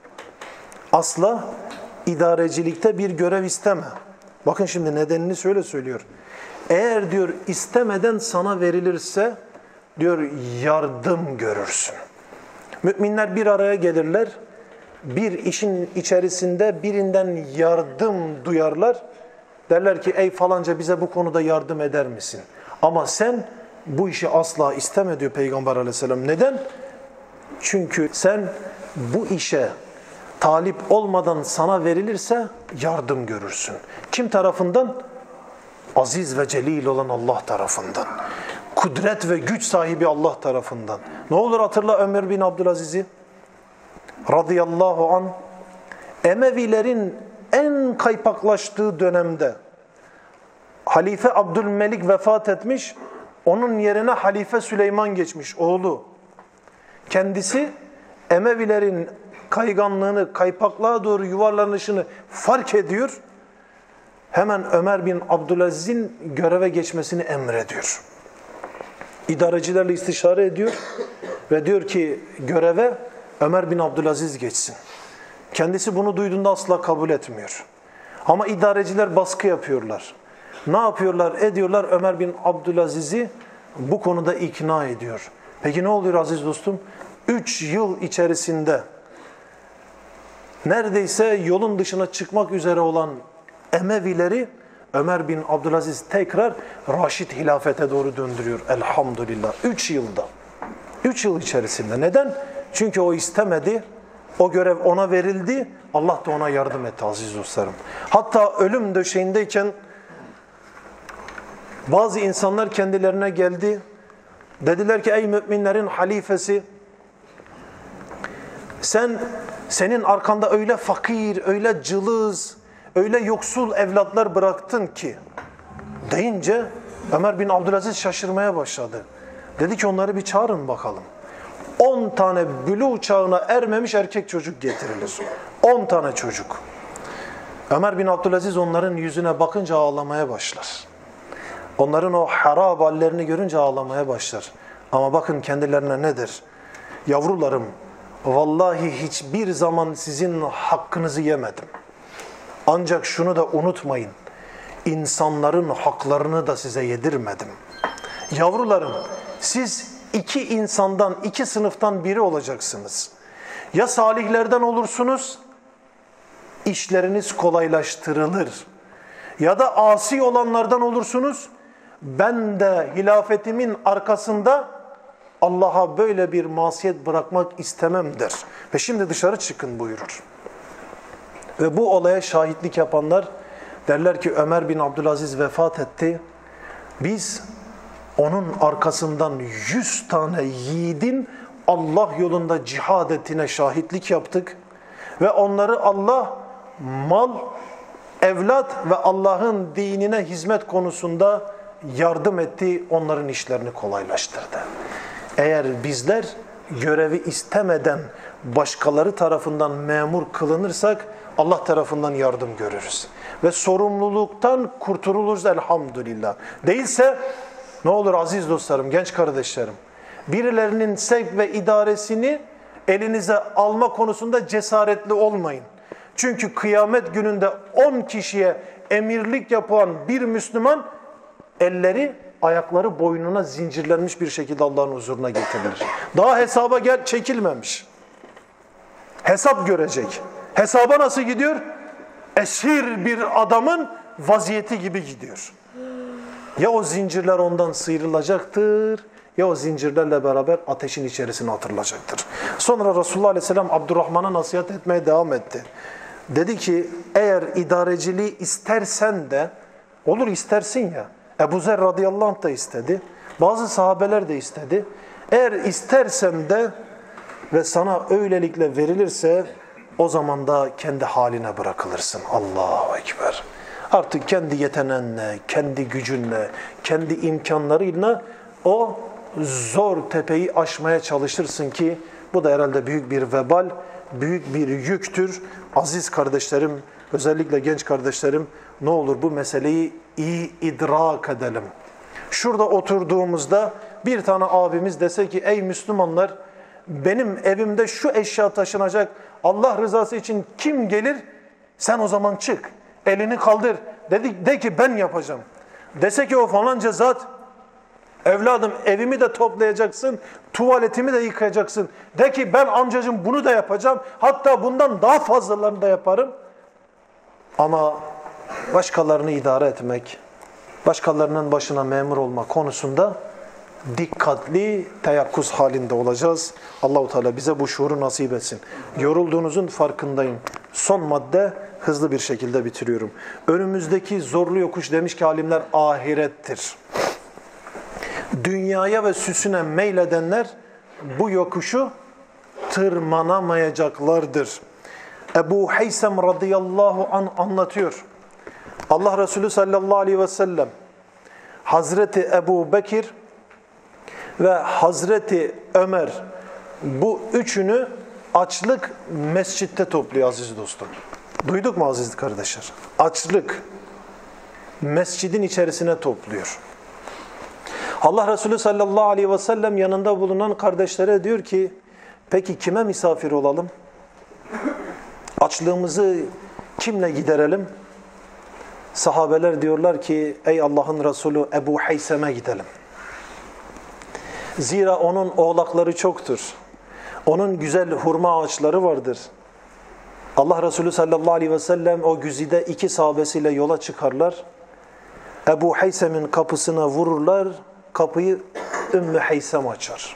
Asla idarecilikte bir görev isteme. Bakın şimdi nedenini şöyle söylüyor. Eğer diyor istemeden sana verilirse diyor yardım görürsün. Müminler bir araya gelirler. bir işin içerisinde birinden yardım duyarlar. Derler ki ey falanca bize bu konuda yardım eder misin? Ama sen bu işi asla isteme diyor Peygamber aleyhisselam. Neden? Çünkü sen bu işe talip olmadan sana verilirse yardım görürsün. Kim tarafından? Aziz ve celil olan Allah tarafından. Kudret ve güç sahibi Allah tarafından. Ne olur hatırla Ömer bin Abdülaziz'i radıyallahu anh, Emevilerin en kaypaklaştığı dönemde Halife Abdülmelik vefat etmiş, onun yerine Halife Süleyman geçmiş, oğlu. Kendisi Emevilerin kayganlığını, kaypaklığa doğru yuvarlanışını fark ediyor. Hemen Ömer bin Abdülaziz'in göreve geçmesini emrediyor. İdarecilerle istişare ediyor ve diyor ki göreve Ömer bin Abdülaziz geçsin. Kendisi bunu duyduğunda asla kabul etmiyor. Ama idareciler baskı yapıyorlar. Ne yapıyorlar? Ediyorlar Ömer bin Abdülaziz'i bu konuda ikna ediyor. Peki ne oluyor aziz dostum? 3 yıl içerisinde neredeyse yolun dışına çıkmak üzere olan Emevileri Ömer bin Abdülaziz tekrar Raşid hilafete doğru döndürüyor. Elhamdülillah. 3 yılda. 3 yıl içerisinde. Neden? Çünkü o istemedi. O görev ona verildi. Allah da ona yardım etti aziz dostlarım. Hatta ölüm döşeğindeyken bazı insanlar kendilerine geldi. Dediler ki ey müminlerin halifesi, senin arkanda öyle fakir, öyle cılız, öyle yoksul evlatlar bıraktın ki deyince Ömer bin Abdülaziz şaşırmaya başladı. Dedi ki onları bir çağırın bakalım. 10 tane bülûğ çağına ermemiş erkek çocuk getirilir. 10 tane çocuk. Ömer bin Abdülaziz onların yüzüne bakınca ağlamaya başlar. Onların o harap hallerini görünce ağlamaya başlar. Ama bakın kendilerine nedir? Yavrularım, vallahi hiçbir zaman sizin hakkınızı yemedim. Ancak şunu da unutmayın. İnsanların haklarını da size yedirmedim. Yavrularım, siz 2 insandan, 2 sınıftan biri olacaksınız. Ya salihlerden olursunuz, işleriniz kolaylaştırılır. Ya da asi olanlardan olursunuz, ben de hilafetimin arkasında Allah'a böyle bir masiyet bırakmak istemem der. Ve şimdi dışarı çıkın buyurur. Ve bu olaya şahitlik yapanlar derler ki Ömer bin Abdülaziz vefat etti. Biz onun arkasından 100 tane yiğidin Allah yolunda cihad ettiğine şahitlik yaptık. Ve onları Allah mal, evlat ve Allah'ın dinine hizmet konusunda yardım etti, onların işlerini kolaylaştırdı. Eğer bizler görevi istemeden başkaları tarafından memur kılınırsak Allah tarafından yardım görürüz. Ve sorumluluktan kurtuluruz elhamdülillah. Değilse ne olur aziz dostlarım, genç kardeşlerim, birilerinin sevk ve idaresini elinize alma konusunda cesaretli olmayın. Çünkü kıyamet gününde 10 kişiye emirlik yapan bir Müslüman elleri, ayakları boynuna zincirlenmiş bir şekilde Allah'ın huzuruna getirilir. Daha hesaba çekilmemiş. Hesap görecek. Hesaba nasıl gidiyor? Esir bir adamın vaziyeti gibi gidiyor. Ya o zincirler ondan sıyrılacaktır, ya o zincirlerle beraber ateşin içerisine atırılacaktır. Sonra Resulullah Aleyhisselam Abdurrahman'a nasihat etmeye devam etti. Dedi ki eğer idareciliği istersen de, olur istersin ya, Ebu Zer radıyallahu anh da istedi, bazı sahabeler de istedi. Eğer istersen de ve sana öylelikle verilirse o zaman da kendi haline bırakılırsın. Allahu Ekber. Artık kendi yetenenle, kendi gücünle, kendi imkanlarıyla o zor tepeyi aşmaya çalışırsın ki bu da herhalde büyük bir vebal, büyük bir yüktür. Aziz kardeşlerim, özellikle genç kardeşlerim, ne olur bu meseleyi iyi idrak edelim. Şurada oturduğumuzda bir tane abimiz dese ki ey Müslümanlar, benim evimde şu eşya taşınacak, Allah rızası için kim gelir? Sen o zaman çık, elini kaldır, de ki ben yapacağım. Dese ki o falanca zat Evladım evimi de toplayacaksın, tuvaletimi de yıkayacaksın. De ki ben amcacığım bunu da yapacağım. Hatta bundan daha fazlalarını da yaparım. Ama başkalarını idare etmek, başkalarının başına memur olma konusunda dikkatli, teyakkuz halinde olacağız. Allahu Teala bize bu şuuru nasip etsin. Yorulduğunuzun farkındayım. Son madde, hızlı bir şekilde bitiriyorum. Önümüzdeki zorlu yokuş demiş ki alimler ahirettir. Dünyaya ve süsüne meyledenler bu yokuşu tırmanamayacaklardır. Ebu Haysem radıyallahu anh anlatıyor. Allah Resulü sallallahu aleyhi ve sellem Hazreti Ebu Bekir ve Hazreti Ömer bu üçünü açlık mescitte topluyor aziz dostum. Duyduk mu aziz kardeşler? Açlık mescidin içerisine topluyor. Allah Resulü sallallahu aleyhi ve sellem yanında bulunan kardeşlere diyor ki peki kime misafir olalım? Açlığımızı kimle giderelim? Sahabeler diyorlar ki ey Allah'ın Resulü Ebu Haysem'e gidelim. Zira onun oğlakları çoktur. Onun güzel hurma ağaçları vardır. Allah Resulü sallallahu aleyhi ve sellem o güzide 2 sahabesiyle yola çıkarlar. Ebu Haysem'in kapısına vururlar. Kapıyı Ümmü Haysem açar.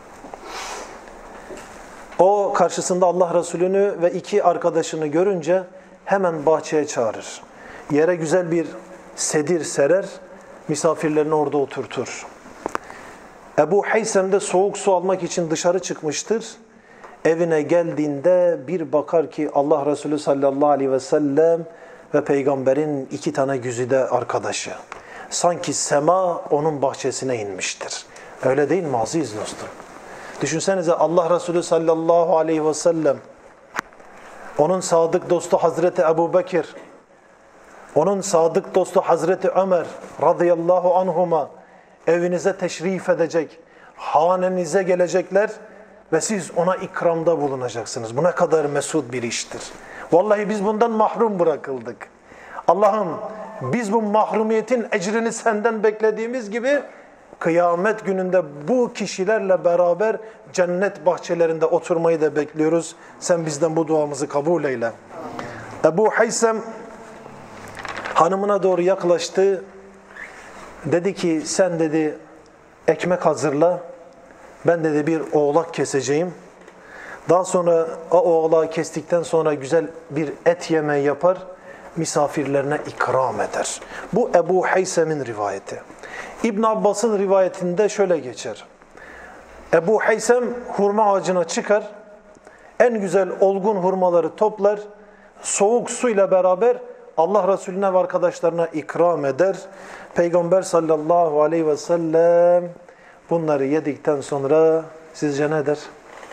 O karşısında Allah Resulü'nü ve 2 arkadaşını görünce hemen bahçeye çağırır. Yere güzel bir sedir serer, misafirlerini orada oturtur. Ebu Haysem de soğuk su almak için dışarı çıkmıştır. Evine geldiğinde bir bakar ki Allah Resulü sallallahu aleyhi ve sellem ve peygamberin 2 tane güzide arkadaşı. Sanki sema onun bahçesine inmiştir. Öyle değil mi aziz dostum? Düşünsenize Allah Resulü sallallahu aleyhi ve sellem, onun sadık dostu Hazreti Ebu Bekir, onun sadık dostu Hazreti Ömer radıyallahu anhuma evinize teşrif edecek, hanenize gelecekler ve siz ona ikramda bulunacaksınız. Bu ne kadar mesut bir iştir. Vallahi biz bundan mahrum bırakıldık. Allah'ım biz bu mahrumiyetin ecrini senden beklediğimiz gibi kıyamet gününde bu kişilerle beraber cennet bahçelerinde oturmayı da bekliyoruz. Sen bizden bu duamızı kabul eyle. Ebu Haysem hanımına doğru yaklaştı. Dedi ki sen dedi ekmek hazırla. Ben dedi bir oğlak keseceğim. Daha sonra o oğlağı kestikten sonra güzel bir et yemeği yapar. Misafirlerine ikram eder. Bu Ebu Haysem'in rivayeti. İbn Abbas'ın rivayetinde şöyle geçer. Ebu Haysem hurma ağacına çıkar. En güzel olgun hurmaları toplar. Soğuk suyla beraber Allah Resulüne ve arkadaşlarına ikram eder. Peygamber sallallahu aleyhi ve sellem bunları yedikten sonra sizce ne der?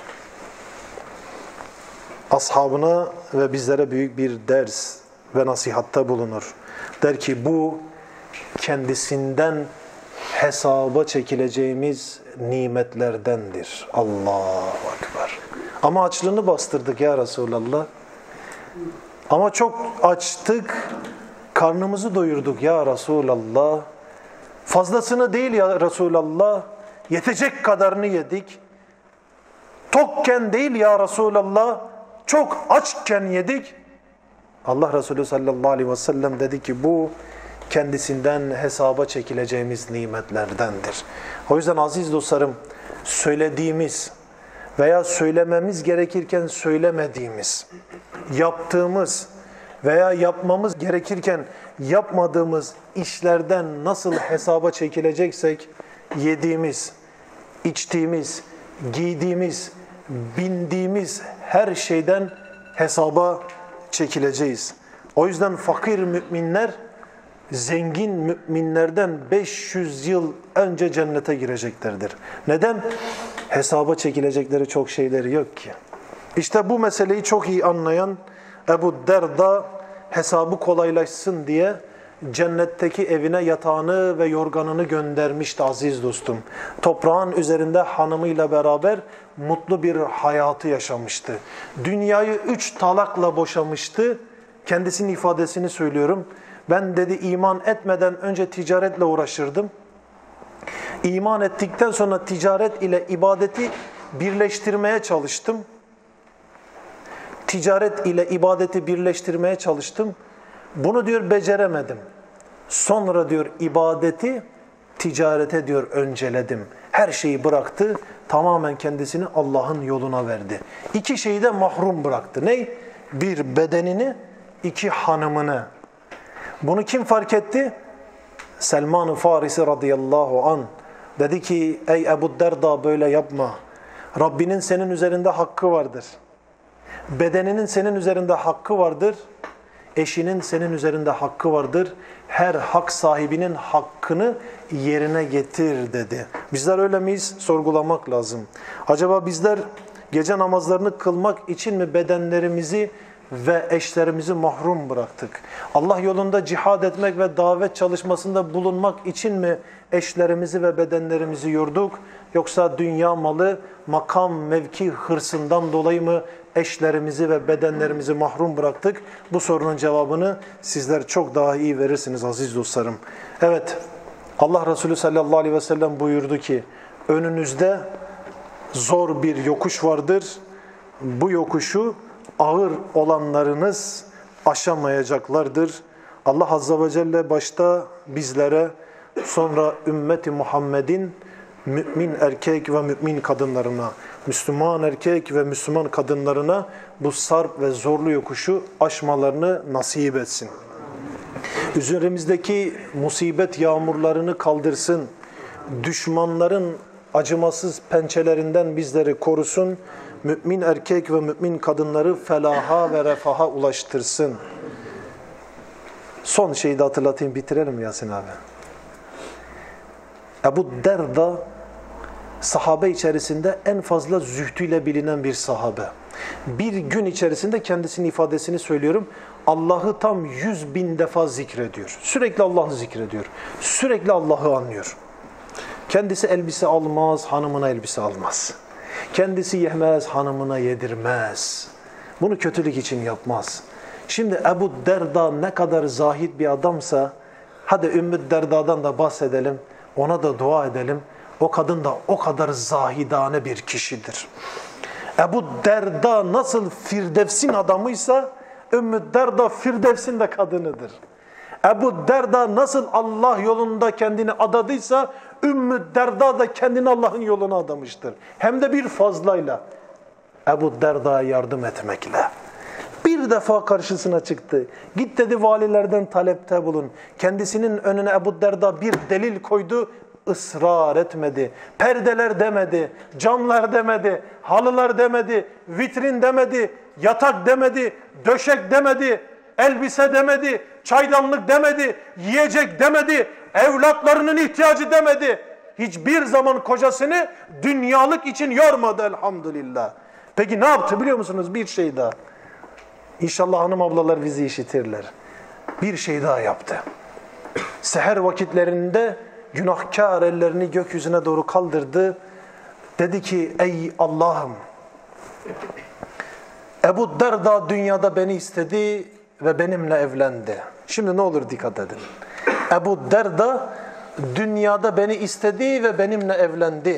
Ashabına ve bizlere büyük bir ders ve nasihatta bulunur. Der ki bu kendisinden hesaba çekileceğimiz nimetlerdendir. Allahu Ekber. Ama açlığını bastırdık ya Resulallah. Ama çok açtık, karnımızı doyurduk ya Resulallah. Fazlasını değil ya Resulallah, yetecek kadarını yedik. Tokken değil ya Resulallah, çok açken yedik. Allah Resulü sallallahu aleyhi ve sellem dedi ki bu kendisinden hesaba çekileceğimiz nimetlerdendir. O yüzden aziz dostlarım söylediğimiz veya söylememiz gerekirken söylemediğimiz, yaptığımız veya yapmamız gerekirken yapmadığımız işlerden nasıl hesaba çekileceksek yediğimiz, içtiğimiz, giydiğimiz, bindiğimiz her şeyden hesaba çekileceğiz. O yüzden fakir müminler zengin müminlerden 500 yıl önce cennete gireceklerdir. Neden? Hesaba çekilecekleri çok şeyleri yok ki. İşte bu meseleyi çok iyi anlayan Ebu Derda hesabı kolaylaşsın diye cennetteki evine yatağını ve yorganını göndermişti aziz dostum. Toprağın üzerinde hanımıyla beraber mutlu bir hayatı yaşamıştı. Dünyayı 3 talakla boşamıştı. Kendisinin ifadesini söylüyorum. Ben dedi iman etmeden önce ticaretle uğraşırdım. İman ettikten sonra ticaret ile ibadeti birleştirmeye çalıştım. Ticaret ile ibadeti birleştirmeye çalıştım. Bunu diyor beceremedim. Sonra diyor ibadeti ticarete diyor önceledim. Her şeyi bıraktı. Tamamen kendisini Allah'ın yoluna verdi. İki şeyi de mahrum bıraktı. Ne? Bir bedenini, iki hanımını. Bunu kim fark etti? Selman-ı Farisi radıyallahu anh. Dedi ki ey Ebu Derda böyle yapma. Rabbinin senin üzerinde hakkı vardır. Bedeninin senin üzerinde hakkı vardır. Eşinin senin üzerinde hakkı vardır. Her hak sahibinin hakkını yerine getir dedi. Bizler öyle miyiz? Sorgulamak lazım. Acaba bizler gece namazlarını kılmak için mi bedenlerimizi ve eşlerimizi mahrum bıraktık? Allah yolunda cihad etmek ve davet çalışmasında bulunmak için mi eşlerimizi ve bedenlerimizi yorduk? Yoksa dünya malı, makam, mevki hırsından dolayı mı eşlerimizi ve bedenlerimizi mahrum bıraktık? Bu sorunun cevabını sizler çok daha iyi verirsiniz aziz dostlarım. Evet, Allah Resulü sallallahu aleyhi ve sellem buyurdu ki, önünüzde zor bir yokuş vardır. Bu yokuşu ağır olanlarınız aşamayacaklardır. Allah Azze ve Celle başta bizlere, sonra ümmeti Muhammed'in mümin erkek ve mümin kadınlarına, Müslüman erkek ve Müslüman kadınlarına bu sarp ve zorlu yokuşu aşmalarını nasip etsin. Üzerimizdeki musibet yağmurlarını kaldırsın. Düşmanların acımasız pençelerinden bizleri korusun. Mümin erkek ve mümin kadınları felaha ve refaha ulaştırsın. Son şeyi de hatırlatayım, bitirelim Yasin abi. Ebu Derda sahabe içerisinde en fazla zühdüyle bilinen bir sahabe. Bir gün içerisinde kendisinin ifadesini söylüyorum. Allah'ı tam 100.000 defa zikrediyor. Sürekli Allah'ı zikrediyor. Sürekli Allah'ı anlıyor. Kendisi elbise almaz, hanımına elbise almaz. Kendisi yemez, hanımına yedirmez. Bunu kötülük için yapmaz. Şimdi Ebu Derda ne kadar zahid bir adamsa, hadi Ümmü Derda'dan da bahsedelim, ona da dua edelim. O kadın da o kadar zahidane bir kişidir. Ebu Derda nasıl Firdevs'in adamıysa, Ümmü Derda Firdevs'in de kadınıdır. Ebu Derda nasıl Allah yolunda kendini adadıysa, Ümmü Derda da kendini Allah'ın yoluna adamıştır. Hem de bir fazlayla. Ebu Derda'ya yardım etmekle. Bir defa karşısına çıktı. Git dedi valilerden talepte bulun. Kendisinin önüne Ebu Derda bir delil koydu. Israr etmedi. Perdeler demedi. Camlar demedi. Halılar demedi. Vitrin demedi. Yatak demedi. Döşek demedi. Elbise demedi. Çaydanlık demedi. Yiyecek demedi. Evlatlarının ihtiyacı demedi. Hiçbir zaman kocasını dünyalık için yormadı elhamdülillah. Peki ne yaptı biliyor musunuz? Bir şey daha. İnşallah hanım ablalar bizi işitirler. Bir şey daha yaptı. Seher vakitlerinde günahkar ellerini gökyüzüne doğru kaldırdı. Dedi ki ey Allah'ım, Ebu Derda dünyada beni istedi ve benimle evlendi. Şimdi ne olur dikkat edin. Ebu Derda dünyada beni istedi ve benimle evlendi.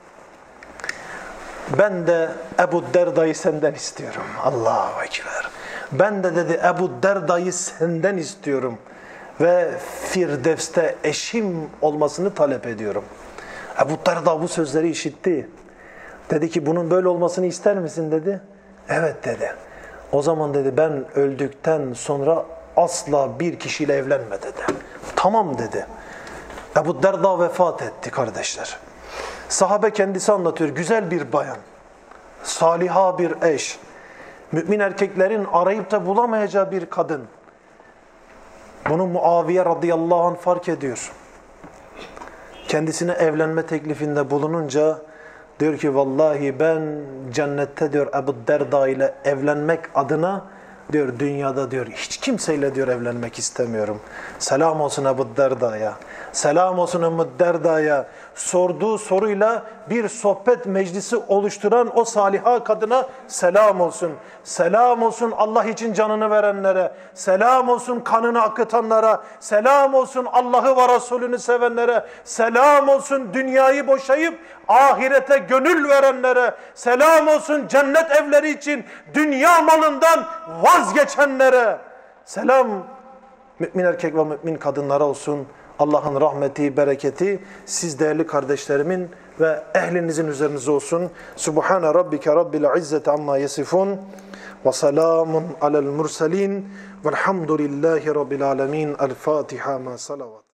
Ben de Ebu Derda'yı senden istiyorum. Allahu Ekber. Ben de dedi Ebu Derda'yı senden istiyorum. Ve Firdevs'te eşim olmasını talep ediyorum. Ebu Derda bu sözleri işitti. Dedi ki bunun böyle olmasını ister misin dedi. Evet dedi. O zaman dedi ben öldükten sonra asla bir kişiyle evlenme dedi. Tamam dedi. Ebu Derda vefat etti kardeşler. Sahabe kendisi anlatıyor. Güzel bir bayan. Saliha bir eş. Mümin erkeklerin arayıp da bulamayacağı bir kadın. Bunu Muaviye radıyallahu anh fark ediyor. Kendisine evlenme teklifinde bulununca diyor ki vallahi ben cennette diyor Ebu Derda ile evlenmek adına diyor dünyada diyor hiç kimseyle diyor evlenmek istemiyorum. Selam olsun Ebu Derda'ya. Selam olsun Ebu Derda'ya. Sorduğu soruyla bir sohbet meclisi oluşturan o saliha kadına selam olsun. Selam olsun Allah için canını verenlere. Selam olsun kanını akıtanlara. Selam olsun Allah'ı ve Resulünü sevenlere. Selam olsun dünyayı boşayıp ahirete gönül verenlere. Selam olsun cennet evleri için dünya malından vazgeçenlere. Selam mümin erkek ve mümin kadınlara olsun. Allah'ın rahmeti, bereketi siz değerli kardeşlerimin ve ehlinizin üzerinize olsun. Subhane rabbike rabbil izzeti amma yasifun ve selamun alel murselin velhamdülillahi rabbil alemin. El Fatiha ma salavat.